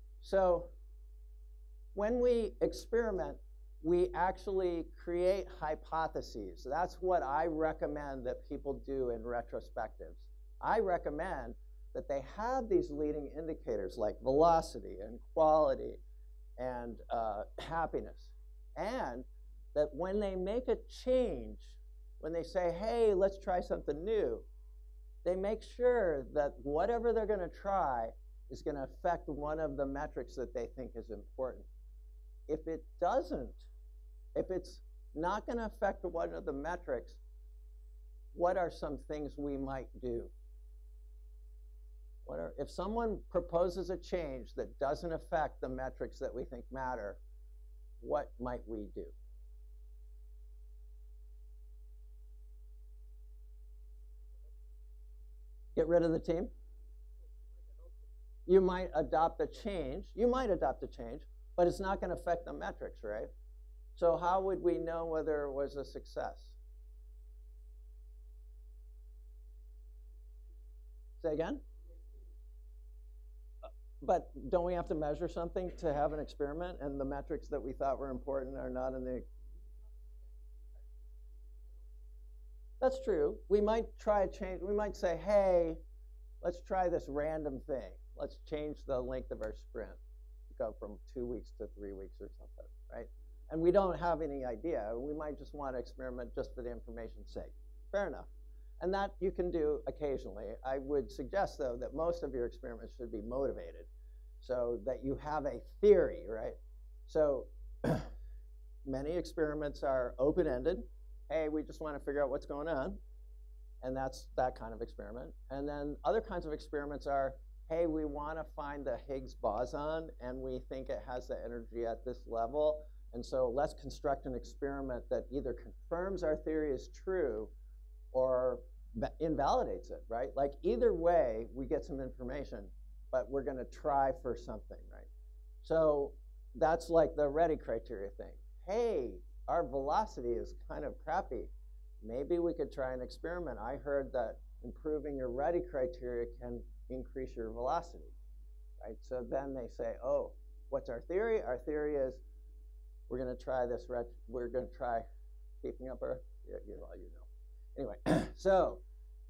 when we experiment, we actually create hypotheses. That's what I recommend that people do in retrospectives. I recommend that they have these leading indicators like velocity and quality and happiness, and that when they make a change, when they say, hey, let's try something new, they make sure that whatever they're going to try is going to affect one of the metrics that they think is important. If it doesn't, if it's not going to affect one of the metrics, what are some things we might do? If someone proposes a change that doesn't affect the metrics that we think matter, what might we do? Get rid of the team? You might adopt a change. You might adopt a change, but it's not going to affect the metrics, right? So how would we know whether it was a success? Say again? But don't we have to measure something to have an experiment, and the metrics that we thought were important are not in the... That's true. We might try a change. We might say, hey, let's try this random thing. Let's change the length of our sprint to go from 2 weeks to 3 weeks or something, right? And we don't have any idea. We might just want to experiment just for the information's sake. Fair enough. And that you can do occasionally. I would suggest, though, that most of your experiments should be motivated so that you have a theory, right? So many experiments are open-ended. Hey, we just want to figure out what's going on. And that's that kind of experiment. And then other kinds of experiments are, hey, we want to find the Higgs boson, and we think it has the energy at this level. And so let's construct an experiment that either confirms our theory is true or invalidates it, right? Like either way, we get some information, but we're going to try for something, right? So that's like the ready criteria thing. Hey, our velocity is kind of crappy. Maybe we could try an experiment. I heard that improving your ready criteria can increase your velocity, right? So then they say, oh, what's our theory? Our theory is we're going to try this. We're going to try keeping up our, Anyway, so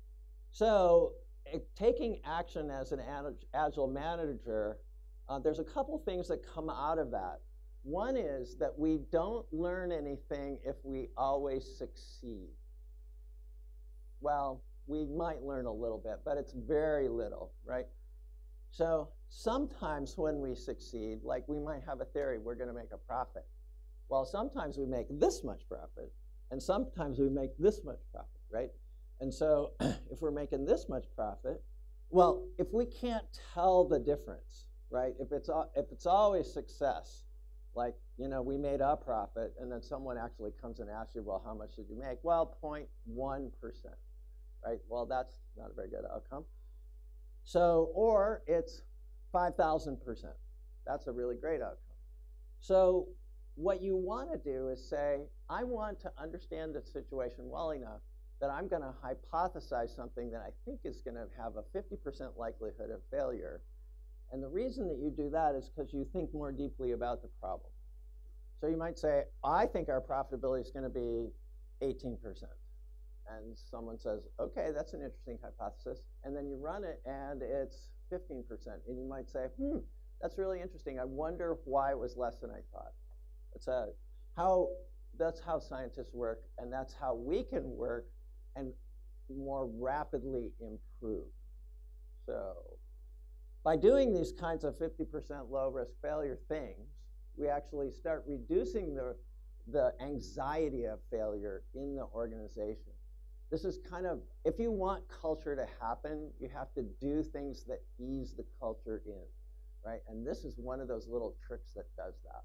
taking action as an agile manager, there's a couple things that come out of that. One is that we don't learn anything if we always succeed. Well, we might learn a little bit, but it's very little, right? So sometimes when we succeed, like we might have a theory, we're going to make a profit. Well, sometimes we make this much profit, and sometimes we make this much profit, right? And so if we're making this much profit, well, if we can't tell the difference, right? If it's always success, like, we made a profit, and then someone actually comes and asks you, well, how much did you make? Well, 0.1%, right? Well, that's not a very good outcome. So, or it's 5,000%. That's a really great outcome. So what you want to do is say, I want to understand the situation well enough that I'm going to hypothesize something that I think is going to have a 50% likelihood of failure. And the reason that you do that is because you think more deeply about the problem. So you might say, I think our profitability is going to be 18%. And someone says, okay, that's an interesting hypothesis. And then you run it, and it's 15%. And you might say, that's really interesting. I wonder why it was less than I thought. That's how scientists work, and that's how we can work and more rapidly improve. So by doing these kinds of 50% low risk failure things, we actually start reducing the anxiety of failure in the organization. This is kind of, if you want culture to happen, you have to do things that ease the culture in, right? And this is one of those little tricks that does that.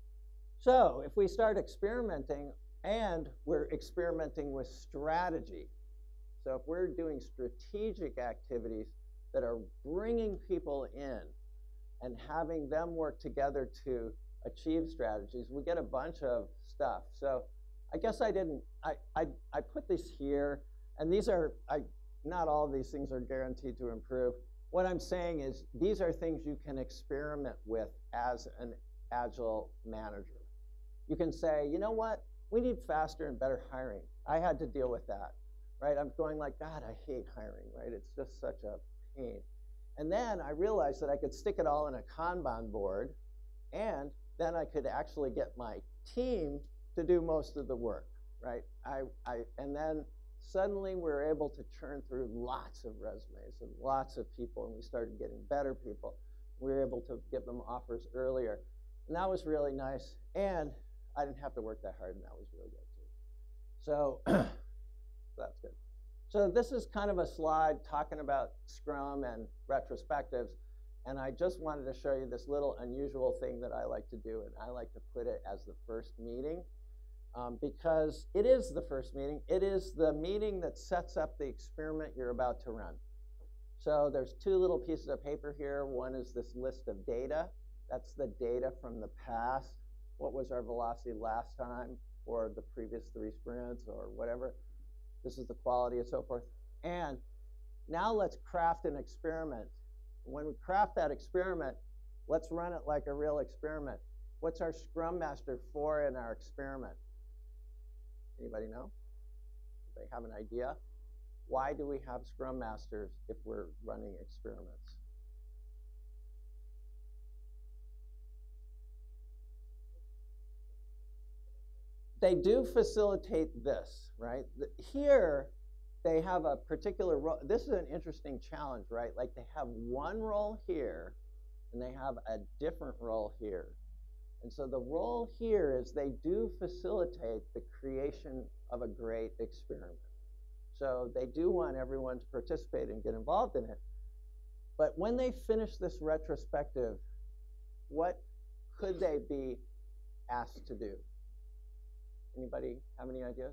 So if we start experimenting, and we're experimenting with strategy, so if we're doing strategic activities that are bringing people in and having them work together to achieve strategies, we get a bunch of stuff. So I guess I put this here, and these are, not all of these things are guaranteed to improve. What I'm saying is these are things you can experiment with as an agile manager. You can say, you know what, we need faster and better hiring. I had to deal with that, right? I'm going like, God, I hate hiring, right? It's just such a pain. And then I realized that I could stick it all in a Kanban board, and then I could actually get my team to do most of the work, right? And then suddenly we were able to churn through lots of resumes and lots of people, and we started getting better people. We were able to give them offers earlier, and that was really nice. And I didn't have to work that hard, and that was really good too. So that's good. So this is kind of a slide talking about Scrum and retrospectives, and I just wanted to show you this little unusual thing that I like to do, and I like to put it as the first meeting, because it is the first meeting. It is the meeting that sets up the experiment you're about to run. So there's two little pieces of paper here. One is this list of data. That's the data from the past. What was our velocity last time, or the previous 3 sprints, or whatever. This is the quality and so forth. And now let's craft an experiment. When we craft that experiment, let's run it like a real experiment. What's our Scrum Master for in our experiment? Anybody know? Do they have an idea? Why do we have Scrum Masters if we're running experiments? They do facilitate this, right? Here, they have a particular role. This is an interesting challenge, right? Like they have one role here, and they have a different role here. And so the role here is they do facilitate the creation of a great experiment. So they do want everyone to participate and get involved in it. But when they finish this retrospective, what could they be asked to do? Anybody have any ideas?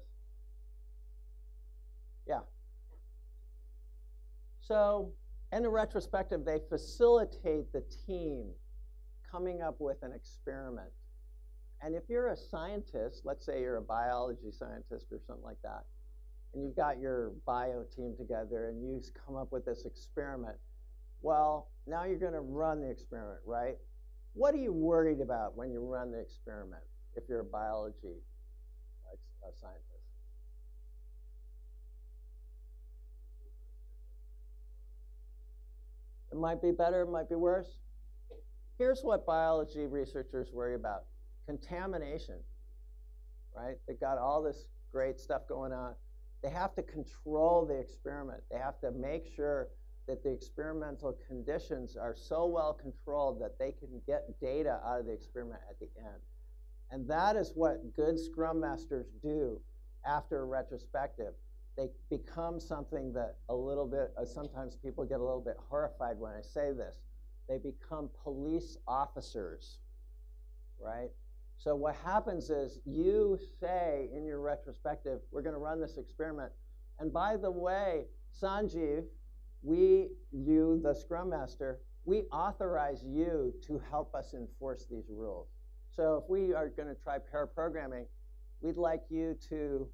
Yeah. So in a retrospective, they facilitate the team coming up with an experiment. And if you're a scientist, let's say you're a biology scientist or something like that, and you've got your bio team together and you come up with this experiment, well, now you're going to run the experiment, right? What are you worried about when you run the experiment if you're a biology scientist? It might be better, it might be worse. Here's what biology researchers worry about: contamination, right? They've got all this great stuff going on. They have to control the experiment. They have to make sure that the experimental conditions are so well controlled that they can get data out of the experiment at the end. And that is what good Scrum Masters do after a retrospective. They become something that a little bit, sometimes people get a little bit horrified when I say this. They become police officers, right? So what happens is you say in your retrospective, we're going to run this experiment. And by the way, Sanjeev, you, the Scrum Master, we authorize you to help us enforce these rules. So if we are going to try pair programming, we'd like you to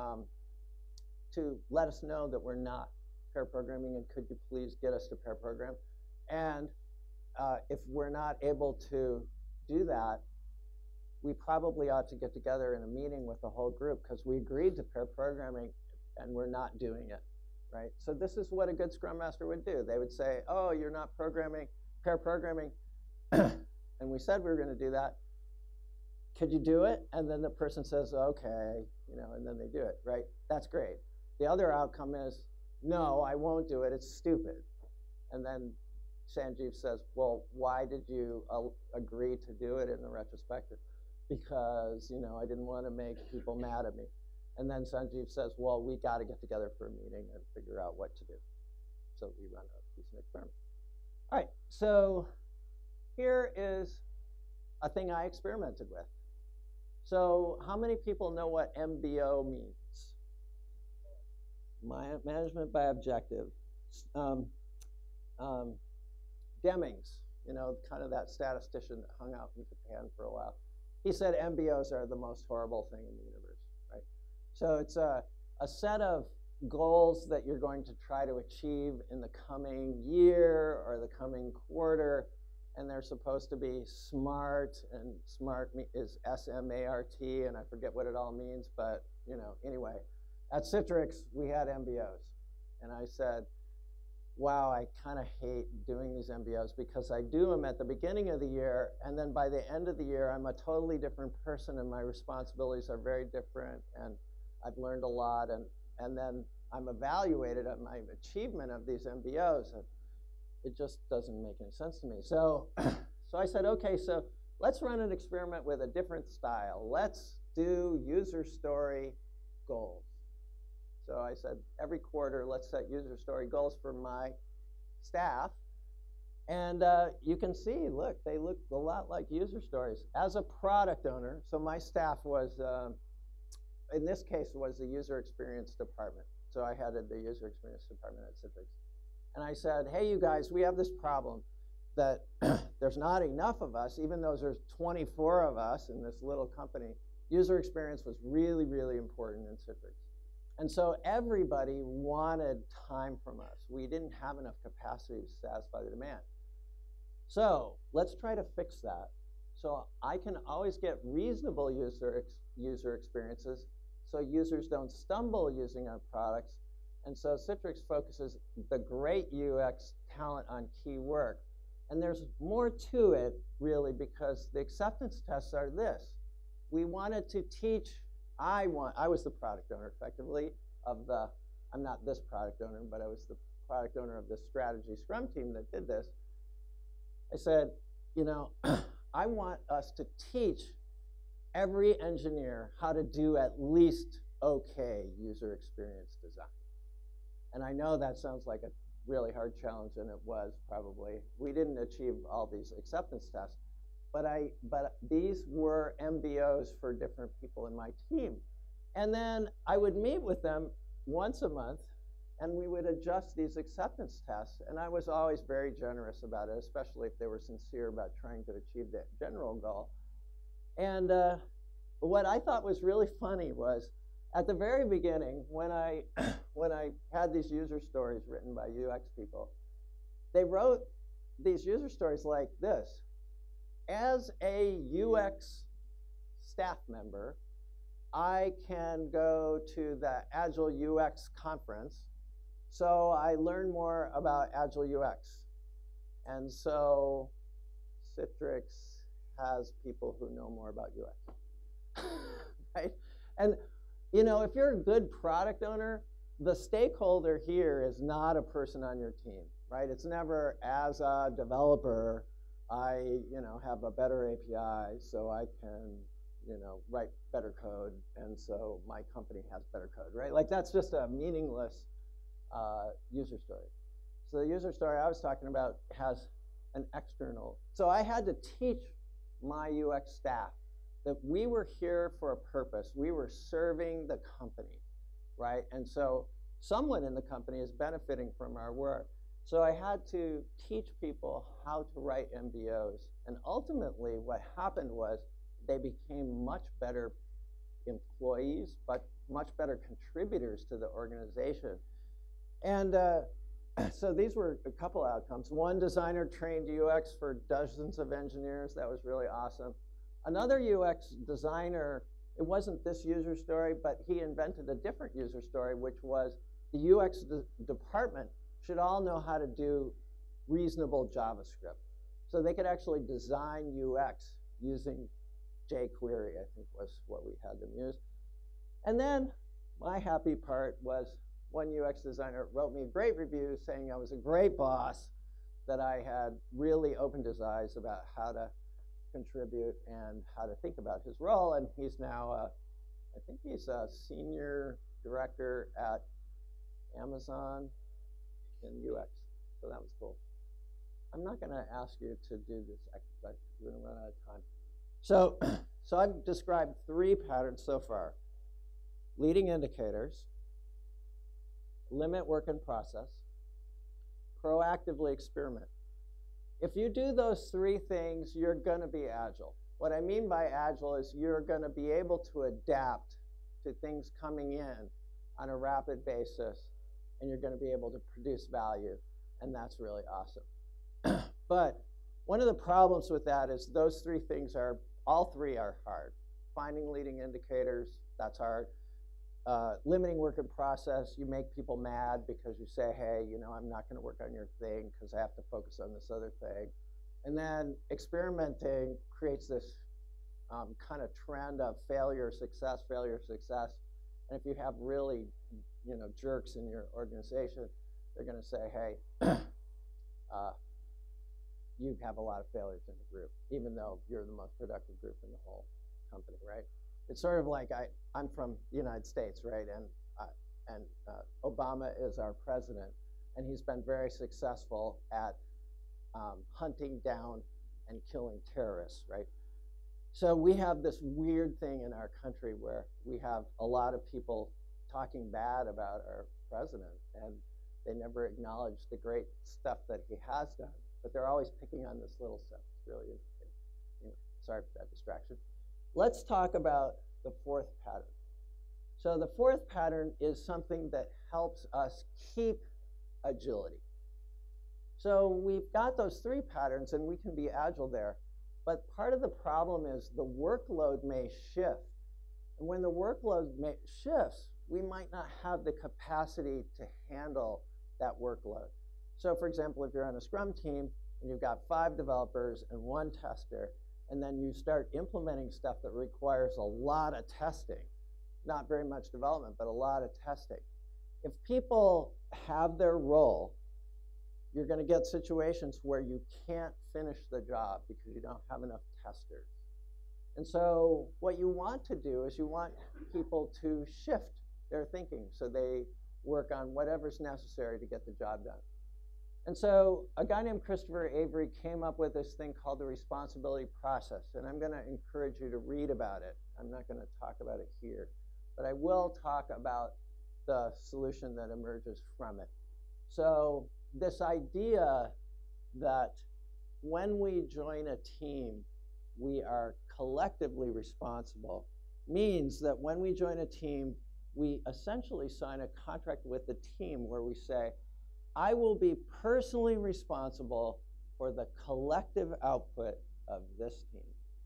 let us know that we're not pair programming, and could you please get us to pair program? And if we're not able to do that, we probably ought to get together in a meeting with the whole group because we agreed to pair programming and we're not doing it, right? So this is what a good Scrum Master would do. They would say, oh, you're not pair programming, and we said we were going to do that. Could you do it? And then the person says, okay, and then they do it, right? That's great. the other outcome is, no, I won't do it, it's stupid. And then Sanjeev says, well, why did you agree to do it in the retrospective? Because, I didn't want to make people mad at me. And then Sanjeev says, well, we got to get together for a meeting and figure out what to do. So we run a decent experiment. All right, so here is a thing I experimented with. So how many people know what MBO means? Management by objective. Demings, kind of that statistician that hung out in Japan for a while. He said MBOs are the most horrible thing in the universe, right? So it's a set of goals that you're going to try to achieve in the coming year or the coming quarter, and they're supposed to be SMART, and SMART is S-M-A-R-T, and I forget what it all means, but anyway, at Citrix we had MBOs, and I said, wow, I kind of hate doing these MBOs because I do them at the beginning of the year, and then by the end of the year I'm a totally different person and my responsibilities are very different, and I've learned a lot, and then I'm evaluated on my achievement of these MBOs, and it just doesn't make any sense to me. So I said, okay, so let's run an experiment with a different style. Let's do user story goals. So I said, every quarter, let's set user story goals for my staff. And you can see, look, they look a lot like user stories. As a product owner, so my staff was, in this case, was the user experience department. So I headed the user experience department at Citrix. And I said, hey, you guys, we have this problem that there's not enough of us, even though there's 24 of us in this little company. User experience was really, really important in Citrix. And so everybody wanted time from us. We didn't have enough capacity to satisfy the demand. So let's try to fix that. So I can always get reasonable user experiences so users don't stumble using our products. And so Citrix focuses the great UX talent on key work. And there's more to it, really, because the acceptance tests are this. We wanted to teach, I was the product owner, effectively, of the, I'm not this product owner, but I was the product owner of the strategy Scrum team that did this. I said, I want us to teach every engineer how to do at least okay user experience design. And I know that sounds like a really hard challenge, and it was probably. We didn't achieve all these acceptance tests, but these were MBOs for different people in my team. And then I would meet with them once a month, and we would adjust these acceptance tests. And I was always very generous about it, especially if they were sincere about trying to achieve that general goal. And what I thought was really funny was, at the very beginning, when I had these user stories written by UX people, they wrote these user stories like this. As a UX staff member, I can go to the Agile UX conference, so I learn more about Agile UX. And so Citrix has people who know more about UX, right? And if you're a good product owner, the stakeholder here is not a person on your team, right? It's never, as a developer, I have a better API, so I can write better code, and so my company has better code, right? Like, that's just a meaningless user story. So the user story I was talking about has an external. So I had to teach my UX staff that we were here for a purpose. We were serving the company, right? And so someone in the company is benefiting from our work. So I had to teach people how to write MBOs. And ultimately, what happened was they became much better employees, but much better contributors to the organization. And so these were a couple outcomes. One designer trained UX for dozens of engineers. That was really awesome. Another UX designer, it wasn't this user story, but he invented a different user story, which was the UX department should all know how to do reasonable JavaScript. So they could actually design UX using jQuery, I think was what we had them use. And then my happy part was one UX designer wrote me a great review saying I was a great boss, that I had really opened his eyes about how to contribute and how to think about his role. And he's now, I think he's a senior director at Amazon in UX. So that was cool. I'm not going to ask you to do this exercise because we're going to run out of time. So I've described 3 patterns so far. Leading indicators, limit work in process, proactively experiment. If you do those 3 things, you're going to be agile. What I mean by agile is you're going to be able to adapt to things coming in on a rapid basis, and you're going to be able to produce value, and that's really awesome. But one of the problems with that is those 3 things are, all 3 are hard. Finding leading indicators, that's hard. Limiting work in process, you make people mad because you say, hey, you know, I'm not going to work on your thing because I have to focus on this other thing. And then experimenting creates this kind of trend of failure, success, failure, success. And if you have really, you know, jerks in your organization, they're going to say, hey, you have a lot of failures in the group, even though you're the most productive group in the whole company, right? It's sort of like I'm from the United States, right? And Obama is our president, and he's been very successful at hunting down and killing terrorists, right? So we have this weird thing in our country where we have a lot of people talking bad about our president, and they never acknowledge the great stuff that he has done, but they're always picking on this little stuff. It's really interesting. Anyway, sorry for that distraction. Let's talk about the 4th pattern. So the 4th pattern is something that helps us keep agility. So we've got those 3 patterns, and we can be agile there. But part of the problem is the workload may shift. And when the workload shifts, we might not have the capacity to handle that workload. So for example, if you're on a Scrum team and you've got 5 developers and 1 tester, and then you start implementing stuff that requires a lot of testing, not very much development, but a lot of testing. If people have their role, you're going to get situations where you can't finish the job because you don't have enough testers. And so what you want to do is you want people to shift their thinking so they work on whatever's necessary to get the job done. And so a guy named Christopher Avery came up with this thing called the responsibility process, and I'm going to encourage you to read about it. I'm not going to talk about it here, but I will talk about the solution that emerges from it. So this idea that when we join a team, we are collectively responsible means that when we join a team, we essentially sign a contract with the team where we say, I will be personally responsible for the collective output of this team.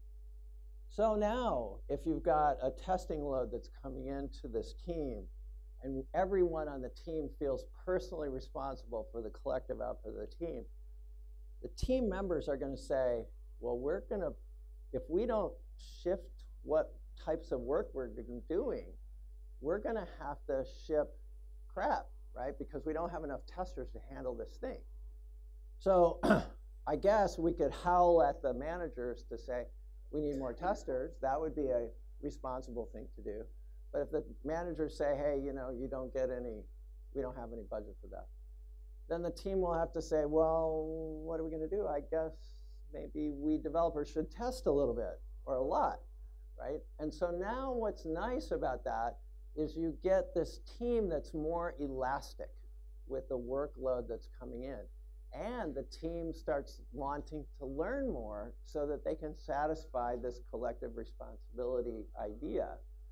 So now, if you've got a testing load that's coming into this team, and everyone on the team feels personally responsible for the collective output of the team members are going to say, well, if we don't shift what types of work we're doing, we're going to have to ship crap, right? Because we don't have enough testers to handle this thing. So I guess we could howl at the managers to say, we need more testers. That would be a responsible thing to do. But if the managers say, hey, you know, we don't have any budget for that, then the team will have to say, well, what are we going to do? I guess maybe we developers should test a little bit or a lot, right? And so now what's nice about that is you get this team that's more elastic with the workload that's coming in. And the team starts wanting to learn more so that they can satisfy this collective responsibility idea.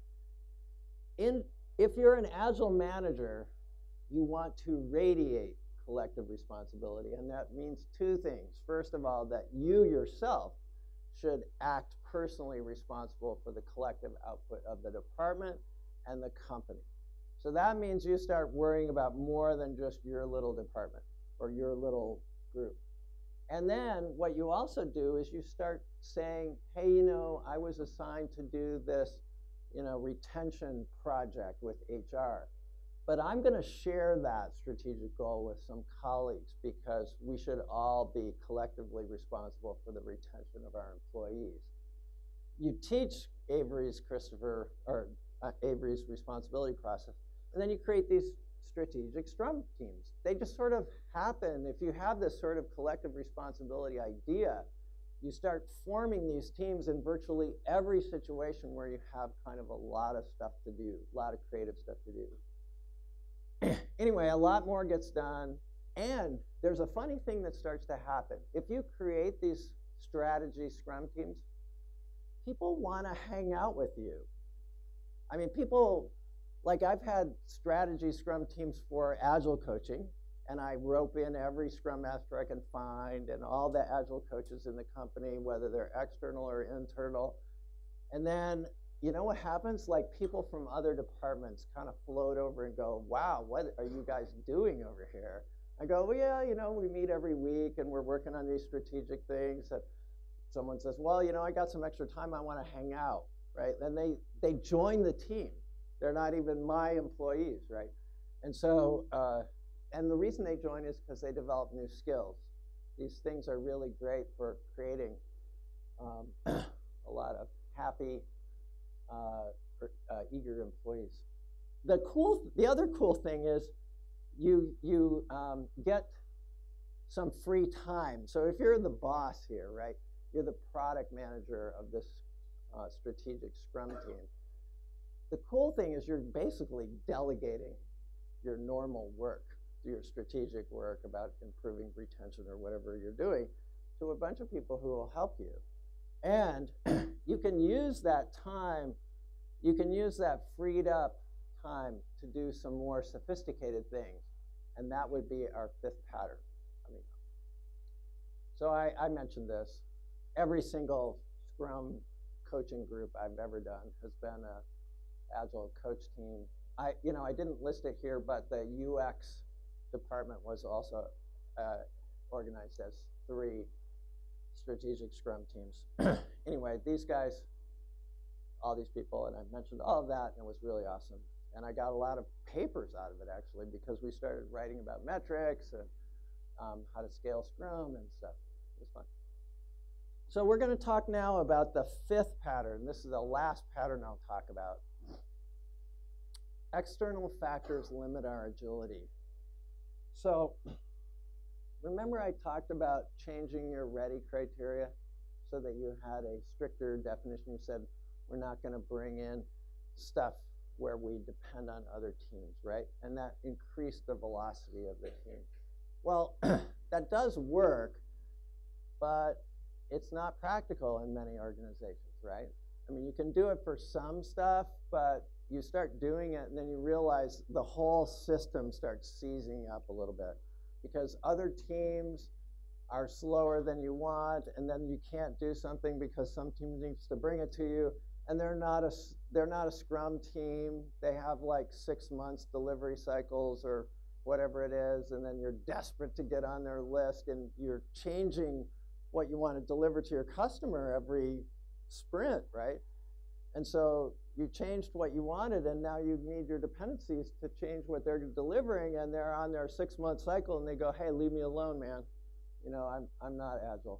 If you're an agile manager, you want to radiate collective responsibility, and that means 2 things. First of all, that you yourself should act personally responsible for the collective output of the department and the company. So that means you start worrying about more than just your little department or your little group. And then what you also do is you start saying, hey, you know, I was assigned to do this, you know, retention project with HR. But I'm going to share that strategic goal with some colleagues because we should all be collectively responsible for the retention of our employees. You teach Avery's responsibility process, and then you create these strategic Scrum teams. They just sort of happen. If you have this sort of collective responsibility idea, you start forming these teams in virtually every situation where you have kind of a lot of stuff to do, a lot of creative stuff to do. Anyway, a lot more gets done, and there's a funny thing that starts to happen. If you create these strategy Scrum teams, people want to hang out with you. I mean, people, like I've had strategy Scrum teams for Agile coaching, and I rope in every Scrum Master I can find and all the Agile coaches in the company, whether they're external or internal. And then, you know what happens? Like people from other departments kind of float over and go, wow, what are you guys doing over here? I go, well, yeah, you know, we meet every week and we're working on these strategic things. And someone says, well, you know, I got some extra time, I want to hang out, right? Then they join the team. They're not even my employees, right? And so, and the reason they join is because they develop new skills. These things are really great for creating a lot of happy, eager employees. The other cool thing is you get some free time. So if you're the boss here, right, you're the product manager of this strategic Scrum team. The cool thing is you're basically delegating your normal work, your strategic work about improving retention or whatever you're doing to a bunch of people who will help you. And you can use that time, you can use that freed up time to do some more sophisticated things. And that would be our fifth pattern. So I mentioned this. Every single Scrum coaching group I've ever done has been an Agile coach team. I didn't list it here, but the UX department was also organized as 3 strategic Scrum teams. Anyway, these guys, all these people, and I mentioned all of that, and it was really awesome. And I got a lot of papers out of it, actually, because we started writing about metrics and how to scale Scrum and stuff. It was fun. So we're going to talk now about the 5th pattern. This is the last pattern I'll talk about. External factors limit our agility. So remember I talked about changing your ready criteria so that you had a stricter definition. You said we're not going to bring in stuff where we depend on other teams, right? And that increased the velocity of the team. Well, that does work, but it's not practical in many organizations, right? I mean, you can do it for some stuff, but you start doing it and then you realize the whole system starts seizing up a little bit because other teams are slower than you want, and then you can't do something because some team needs to bring it to you, and they're not a Scrum team. They have like 6 months delivery cycles or whatever it is, and then you're desperate to get on their list, and you're changing what you want to deliver to your customer every sprint, right? And so you changed what you wanted, and now you need your dependencies to change what they're delivering, and they're on their 6-month cycle, and they go, hey, leave me alone, man. You know, I'm not Agile.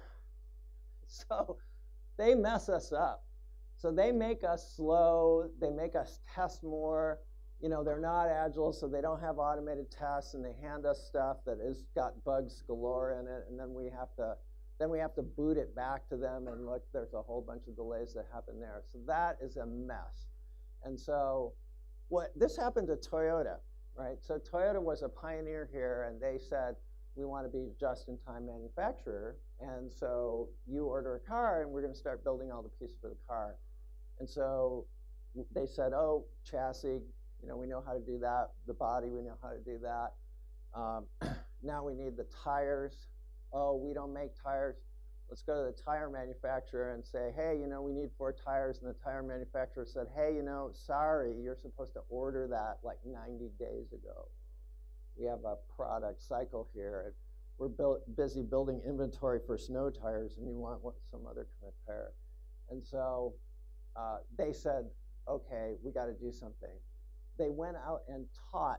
So they mess us up. So they make us slow. They make us test more. You know, they're not Agile, so they don't have automated tests, and they hand us stuff that has got bugs galore in it, and then we have to boot it back to them, and look, there's a whole bunch of delays that happen there. So that is a mess. And so this happened to Toyota, right? So Toyota was a pioneer here, and they said, we want to be just-in-time manufacturer, and so you order a car, and we're going to start building all the pieces for the car. And so they said, oh, chassis, you know, we know how to do that. The body, we know how to do that. Now we need the tires. Oh, we don't make tires. Let's go to the tire manufacturer and say, hey, you know, we need 4 tires. And the tire manufacturer said, hey, you know, sorry, you're supposed to order that like 90 days ago. We have a product cycle here. And we're busy building inventory for snow tires, and you want some other kind of tire. And so they said, okay, we got to do something. they went out and taught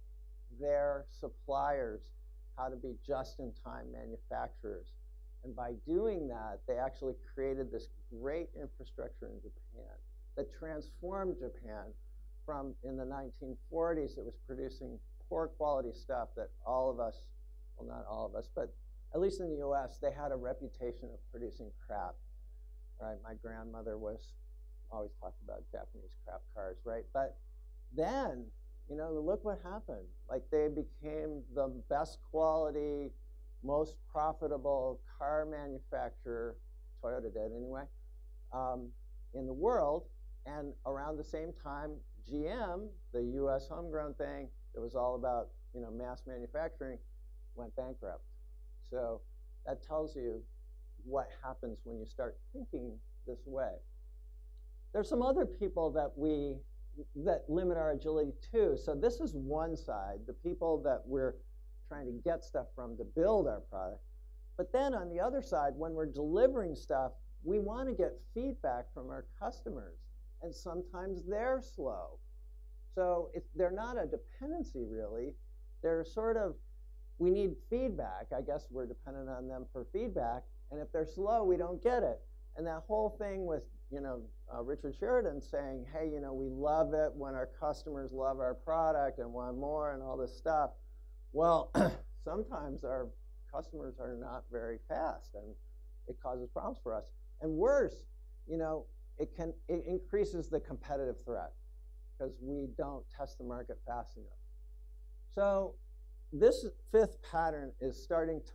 their suppliers how to be just-in-time manufacturers. And by doing that, they actually created this great infrastructure in Japan that transformed Japan from, in the 1940s, it was producing poor quality stuff that all of us, well, not all of us, but at least in the US, they had a reputation of producing crap, right? My grandmother always talked about Japanese crap cars, right? But then, you know, look what happened. Like, they became the best quality, most profitable car manufacturer, Toyota did anyway, in the world. And around the same time, GM, the US homegrown thing, it was all about, you know, mass manufacturing, went bankrupt. So that tells you what happens when you start thinking this way. There's some other people that limit our agility too. So this is one side, the people that we're trying to get stuff from to build our product. But then on the other side, when we're delivering stuff, we want to get feedback from our customers. And sometimes they're slow. So they're not a dependency, really. They're sort of, we need feedback. I guess we're dependent on them for feedback. And if they're slow, we don't get it. And that whole thing with, you know, Richard Sheridan saying, hey, you know, we love it when our customers love our product and want more and all this stuff. Well, sometimes our customers are not very fast, and it causes problems for us. And worse, you know, it increases the competitive threat because we don't test the market fast enough. So this fifth pattern is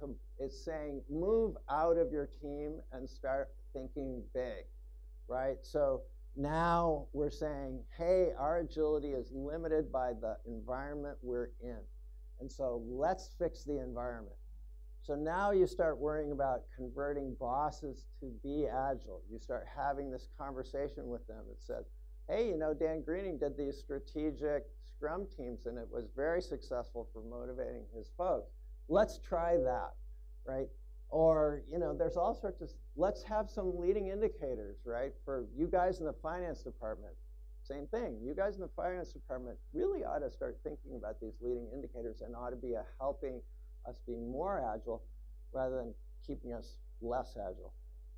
saying move out of your team and start thinking big, right? So now we're saying, hey, our agility is limited by the environment we're in. And so let's fix the environment. So now you start worrying about converting bosses to be agile. You start having this conversation with them that says, hey, you know, Dan Greening did these strategic Scrum teams, and it was very successful for motivating his folks. Let's try that, right? Or, you know, there's all sorts of, let's have some leading indicators, right? For you guys in the finance department, same thing. You guys in the finance department really ought to start thinking about these leading indicators and ought to be helping us be more agile rather than keeping us less agile.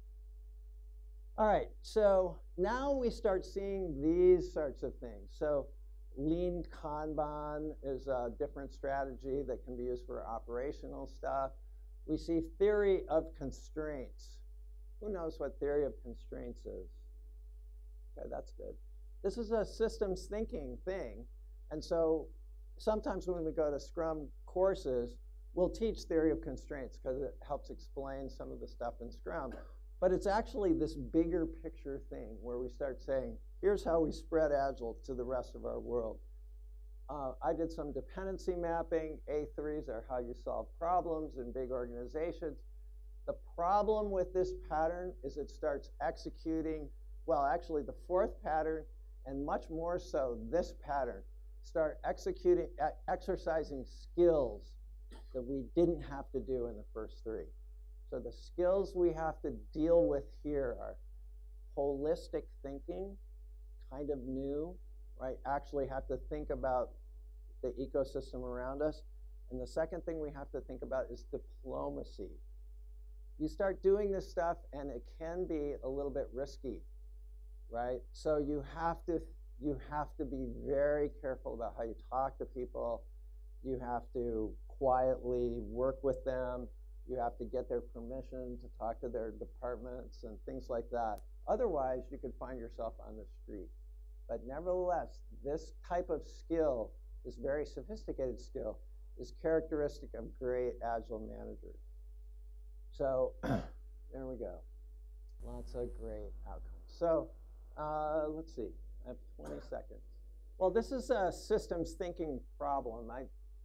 All right, so now we start seeing these sorts of things. So lean Kanban is a different strategy that can be used for operational stuff. We see theory of constraints. Who knows what theory of constraints is? Okay, that's good. This is a systems thinking thing. And so sometimes when we go to Scrum courses, we'll teach theory of constraints because it helps explain some of the stuff in Scrum. But it's actually this bigger picture thing where we start saying, here's how we spread Agile to the rest of our world. I did some dependency mapping. A3s are how you solve problems in big organizations. The problem with this pattern is it starts executing, well, actually the fourth pattern, and much more so this pattern, start exercising skills that we didn't have to do in the first three. So the skills we have to deal with here are holistic thinking, kind of new, right? Actually have to think about the ecosystem around us. And the second thing we have to think about is diplomacy. You start doing this stuff and it can be a little bit risky, right? So you have to be very careful about how you talk to people. You have to quietly work with them. You have to get their permission to talk to their departments and things like that. Otherwise, you could find yourself on the street. But nevertheless, this type of skill, this very sophisticated skill, is characteristic of great Agile managers. So there we go. Lots of great outcomes. So let's see. I have 20 seconds. Well, this is a systems thinking problem. I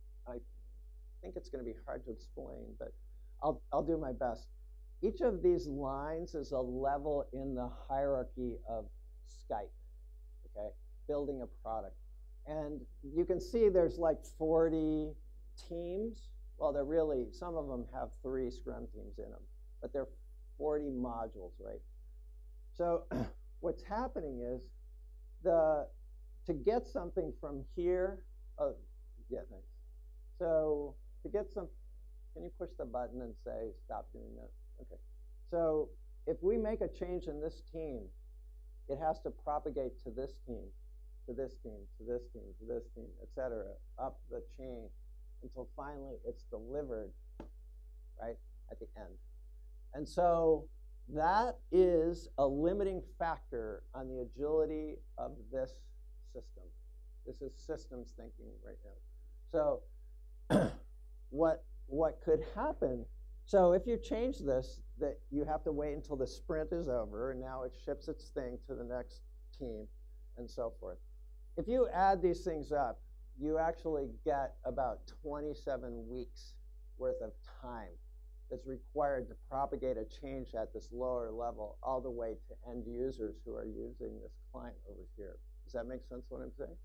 think it's going to be hard to explain, but I'll do my best. Each of these lines is a level in the hierarchy of Skype, okay? Building a product. And you can see there's like 40 teams. Well, they're really, some of them have 3 Scrum teams in them, but they're 40 modules, right? So what's happening is the to get something from here, oh, yeah, thanks. So to get some, can you push the button and say stop doing that? Okay. So if we make a change in this team, it has to propagate to this team, to this team, to this team, to this team, etc., up the chain until finally it's delivered, right, at the end. And so that is a limiting factor on the agility of this system. This is systems thinking right now. So what could happen, so if you change this, that you have to wait until the sprint is over, and now it ships its thing to the next team, and so forth. If you add these things up, you actually get about 27 weeks worth of time that's required to propagate a change at this lower level all the way to end users who are using this client over here. Does that make sense what I'm saying?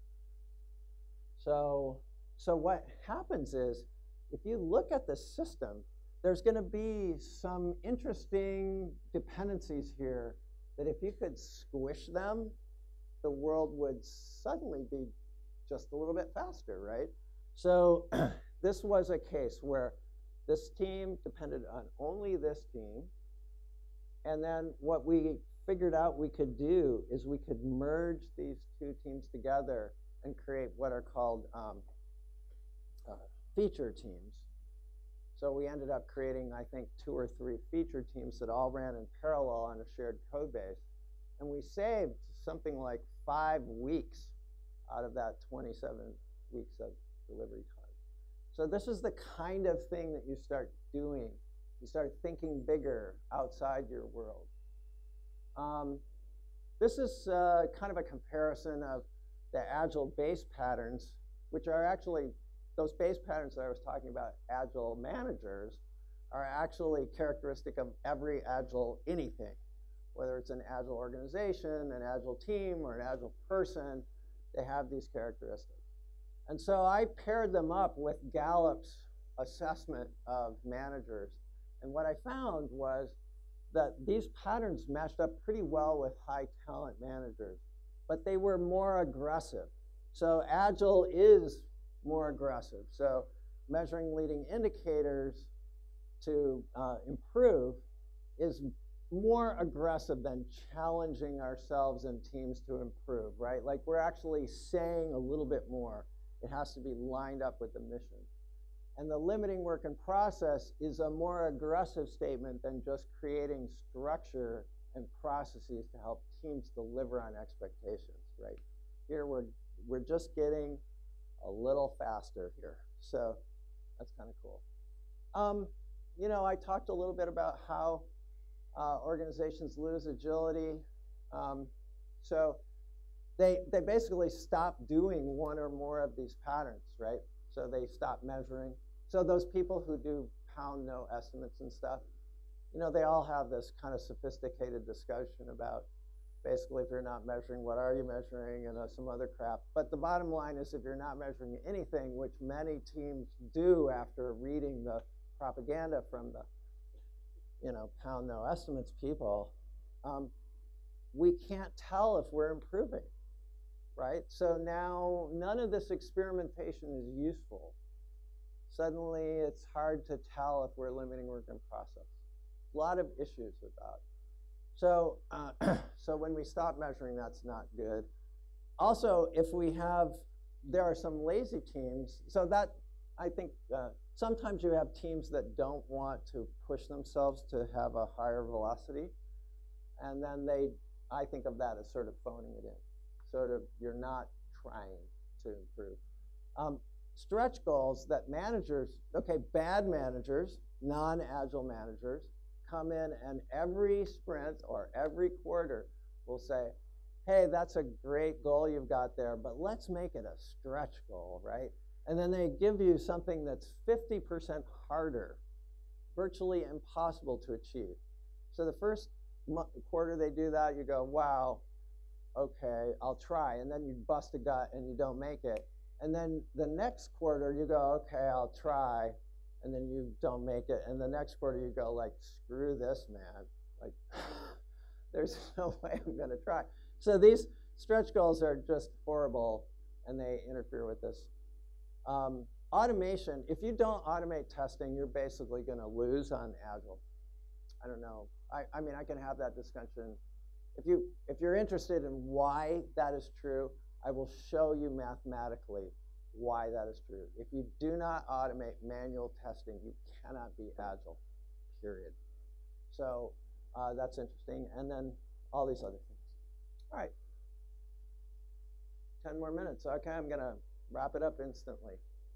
So what happens is, if you look at the system, there's going to be some interesting dependencies here that if you could squish them, the world would suddenly be just a little bit faster, right? So this was a case where this team depended on only this team. And then what we figured out we could do is we could merge these two teams together and create what are called feature teams. So we ended up creating, I think, 2 or 3 feature teams that all ran in parallel on a shared code base. And we saved something like 5 weeks out of that 27 weeks of delivery time. So this is the kind of thing that you start doing. You start thinking bigger outside your world. This is kind of a comparison of the agile base patterns, which are actually, those base patterns that I was talking about, agile managers, are actually characteristic of every agile anything, whether it's an agile organization, an agile team, or an agile person, they have these characteristics. And so I paired them up with Gallup's assessment of managers. And what I found was that these patterns matched up pretty well with high talent managers, but they were more aggressive. So agile is more aggressive. So measuring leading indicators to improve is more aggressive than challenging ourselves and teams to improve, right? Like we're actually saying a little bit more. It has to be lined up with the mission. And the limiting work in process is a more aggressive statement than just creating structure and processes to help teams deliver on expectations, right? Here we're just getting a little faster here. So that's kind of cool. You know, I talked a little bit about how organizations lose agility. So they basically stop doing one or more of these patterns, right? So they stop measuring. So those people who do pound no estimates and stuff, you know, they all have this kind of sophisticated discussion about basically if you're not measuring, what are you measuring, and some other crap. But the bottom line is if you're not measuring anything, which many teams do after reading the propaganda from the, you know, pound no estimates people, we can't tell if we're improving, right? So now none of this experimentation is useful. Suddenly it's hard to tell if we're limiting work in process. A lot of issues with that. So, so when we stop measuring, that's not good. Also, if we have, there are some lazy teams, so that, I think, sometimes you have teams that don't want to push themselves to have a higher velocity, and then I think of that as sort of phoning it in. Sort of, you're not trying to improve. Stretch goals that managers, okay, bad managers, non-agile managers, come in and every sprint or every quarter will say, hey, that's a great goal you've got there, but let's make it a stretch goal, right? And then they give you something that's 50% harder, virtually impossible to achieve. So the first quarter they do that, you go, wow, okay, I'll try. And then you bust a gut and you don't make it. And then the next quarter you go, okay, I'll try. And then you don't make it. And the next quarter you go like, screw this, man. Like, there's no way I'm going to try. So stretch goals are just horrible, and they interfere with this. Automation, if you don't automate testing, you're basically going to lose on Agile. I don't know. I mean, I can have that discussion. If you're interested in why that is true, I will show you mathematically why that is true. If you do not automate manual testing, you cannot be Agile, period. So that's interesting. And then all these other things. All right. 10 more minutes. Okay, I'm going to wrap it up instantly.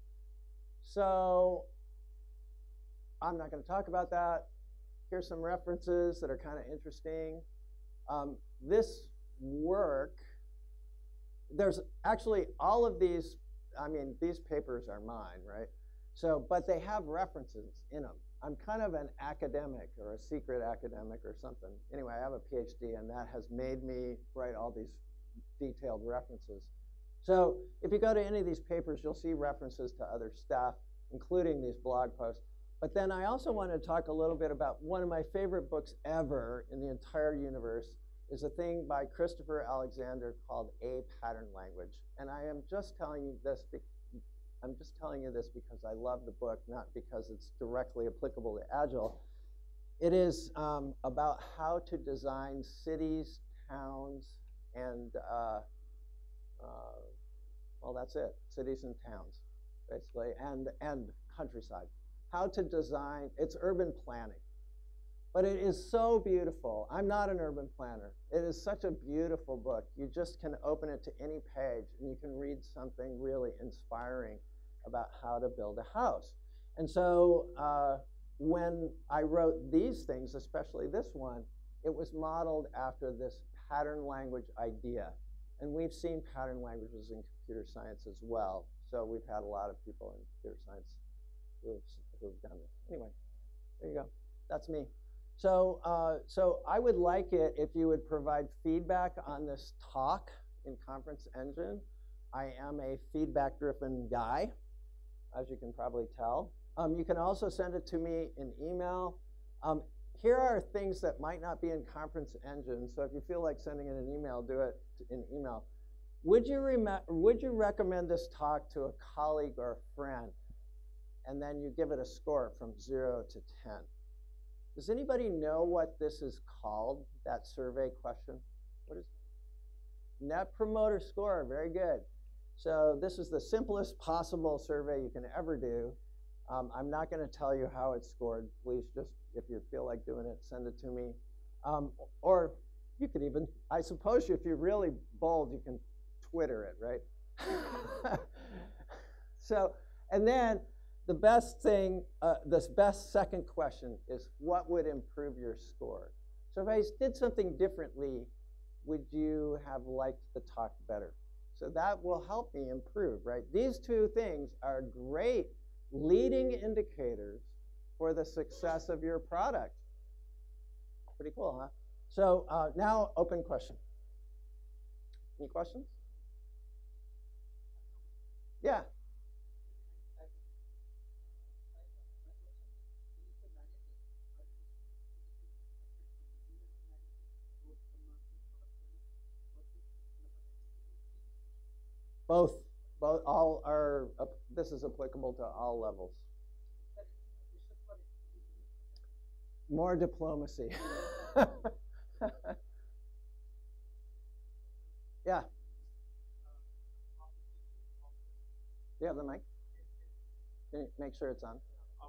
So I'm not going to talk about that. Here's some references that are kind of interesting. This work, there's actually all of these, I mean, these papers are mine, right? So, but they have references in them. I'm kind of an academic or a secret academic or something. Anyway, I have a PhD, and that has made me write all these detailed references. So if you go to any of these papers, you'll see references to other stuff, including these blog posts. But then I also want to talk a little bit about one of my favorite books ever in the entire universe is a thing by Christopher Alexander called A Pattern Language. And I am just telling you this, because I love the book, not because it's directly applicable to Agile. It is about how to design cities, towns, and well, that's it, cities and towns, basically, and countryside. How to design, it's urban planning. But it is so beautiful. I'm not an urban planner. It is such a beautiful book. You just can open it to any page, and you can read something really inspiring about how to build a house. And so when I wrote these things, especially this one, it was modeled after this pattern language idea. And we've seen pattern languages in computer science as well. So we've had a lot of people in computer science who've done this. Anyway, there you go. That's me. So, so I would like it if you would provide feedback on this talk in Conference Engine. I am a feedback-driven guy, as you can probably tell. You can also send it to me in email. Here are things that might not be in Conference Engine, so if you feel like sending in an email, do it in email. Would you recommend this talk to a colleague or a friend? And then you give it a score from 0 to 10. Does anybody know what this is called, that survey question? What is it? Net Promoter Score, very good. So this is the simplest possible survey you can ever do. I'm not going to tell you how it's scored. Please just, if you feel like doing it, send it to me. Or you could even, I suppose if you're really bold, you can Twitter it, right? So, and then the best thing, this best second question is what would improve your score? So if I did something differently, would you have liked the talk better? So that will help me improve, right? These two things are great leading indicators for the success of your product. Pretty cool, huh? So now open question. Any questions? Yeah. Both, all are, this is applicable to all levels. More diplomacy. Yeah. Do you have the mic? Can you make sure it's on?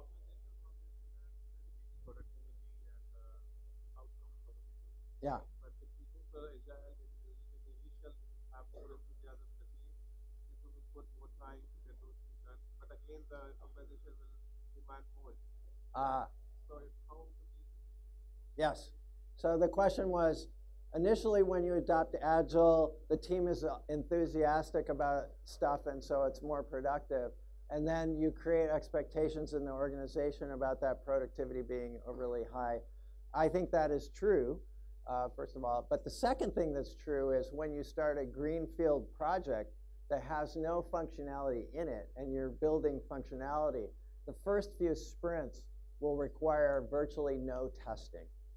Yeah. But if we go for agile, in the initial, have more enthusiasm in the team. People will put more time to get those things done. But again, the organization will demand more. So how would you? Yes. So the question was, initially when you adopt Agile, the team is enthusiastic about stuff, and so it's more productive. And then you create expectations in the organization about that productivity being really high. I think that is true. First of all. But the second thing that's true is when you start a greenfield project that has no functionality in it and you're building functionality, the first few sprints will require virtually no testing.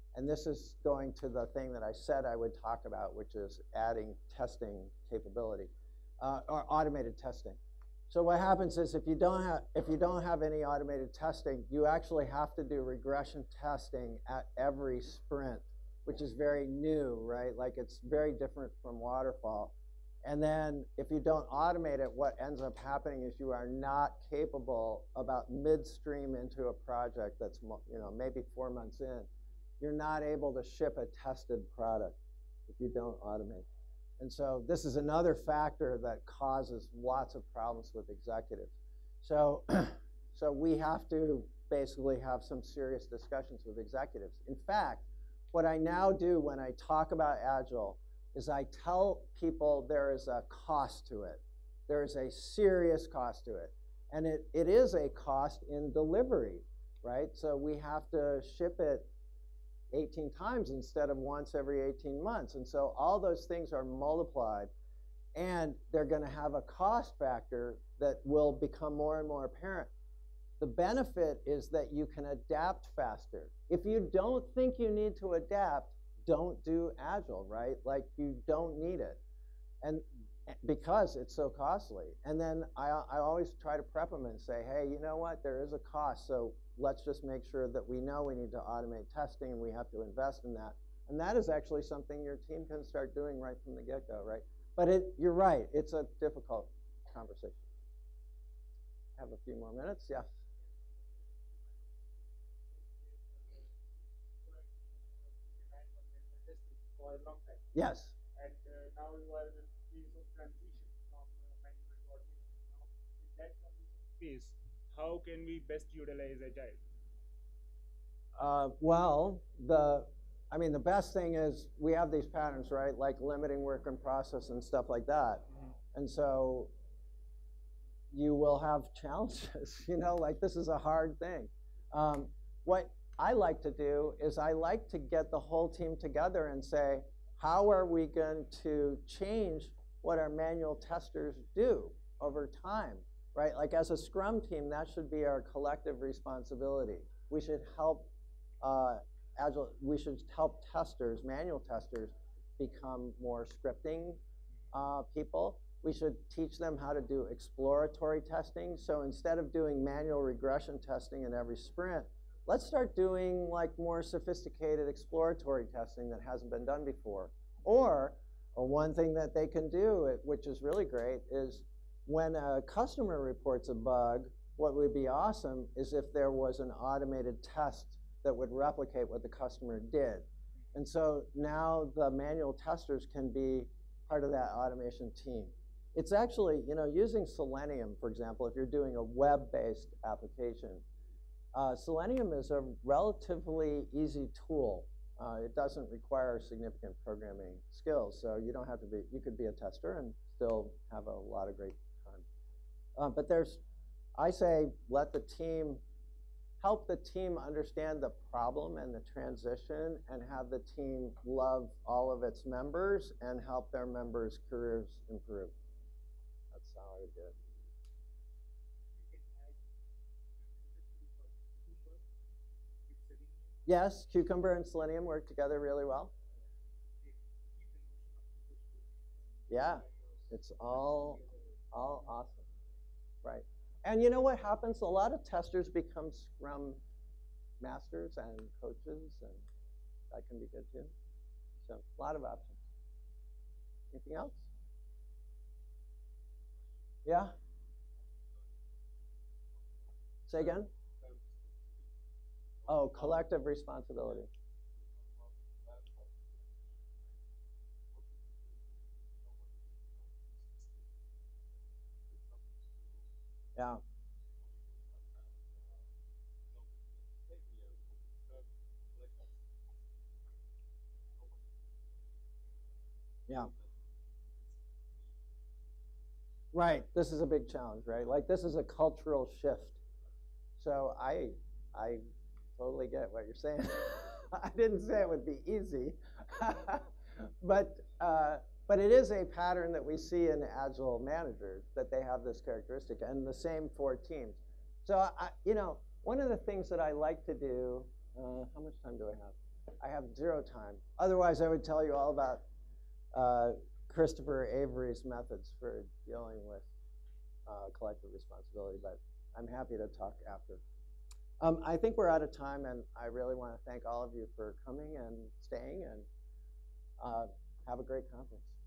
And this is going to the thing that I said I would talk about, which is adding testing capability, or automated testing. So what happens is if you don't have any automated testing, you actually have to do regression testing at every sprint, which is very new, right? Like it's very different from waterfall. And then if you don't automate it, what ends up happening is you are not capable about midstream into a project that's maybe 4 months in. You're not able to ship a tested product if you don't automate. And so this is another factor that causes lots of problems with executives. So, so we have to basically have some serious discussions with executives. In fact, what I now do when I talk about Agile is I tell people there is a cost to it. There is a serious cost to it. And it is a cost in delivery, right? So we have to ship it 18 times instead of once every 18 months. And so all those things are multiplied, and they're going to have a cost factor that will become more and more apparent. The benefit is that you can adapt faster. If you don't think you need to adapt, don't do Agile, right? Like you don't need it, and because it's so costly. And then I always try to prep them and say, hey, you know what? There is a cost, so let's just make sure that we know we need to automate testing and we have to invest in that. And that is actually something your team can start doing right from the get-go, right? But you're right, it's a difficult conversation. I have a few more minutes, yeah. For a long time. Yes. And now you are in a phase of transition from manual to automation. Now, in that transition phase, how can we best utilize Agile? Well, the best thing is we have these patterns, right? Like limiting work in process and stuff like that. Mm-hmm. And so you will have challenges, like this is a hard thing. What I like to do is I like to get the whole team together and say, how are we going to change what our manual testers do over time, right? Like as a Scrum team, that should be our collective responsibility. We should help we should help testers, manual testers, become more scripting people. We should teach them how to do exploratory testing. So instead of doing manual regression testing in every sprint, let's start doing like more sophisticated exploratory testing that hasn't been done before. Or one thing that they can do, which is really great, is when a customer reports a bug, what would be awesome is if there was an automated test that would replicate what the customer did. And so now the manual testers can be part of that automation team. It's actually, using Selenium, for example, if you're doing a web-based application, Selenium is a relatively easy tool. It doesn't require significant programming skills, so you don't have to be, you could be a tester and still have a lot of great time. But I say, help the team understand the problem and the transition, and have the team love all of its members and help their members' careers improve. That's how I would do it. Yes, Cucumber and Selenium work together really well. Yeah, it's all awesome, right? And you know what happens? A lot of testers become Scrum masters and coaches, and that can be good too. So a lot of options. Anything else? Yeah? Say again? Oh, collective responsibility. Yeah. Yeah. Right. This is a big challenge, right? Like this is a cultural shift. So I totally get what you're saying. I didn't say it would be easy, but it is a pattern that we see in Agile managers, that they have this characteristic, and the same for teams. So one of the things that I like to do, how much time do I have? I have 0 time. Otherwise, I would tell you all about Christopher Avery's methods for dealing with collective responsibility, but I'm happy to talk after. I think we're out of time, and I really want to thank all of you for coming and staying, and have a great conference.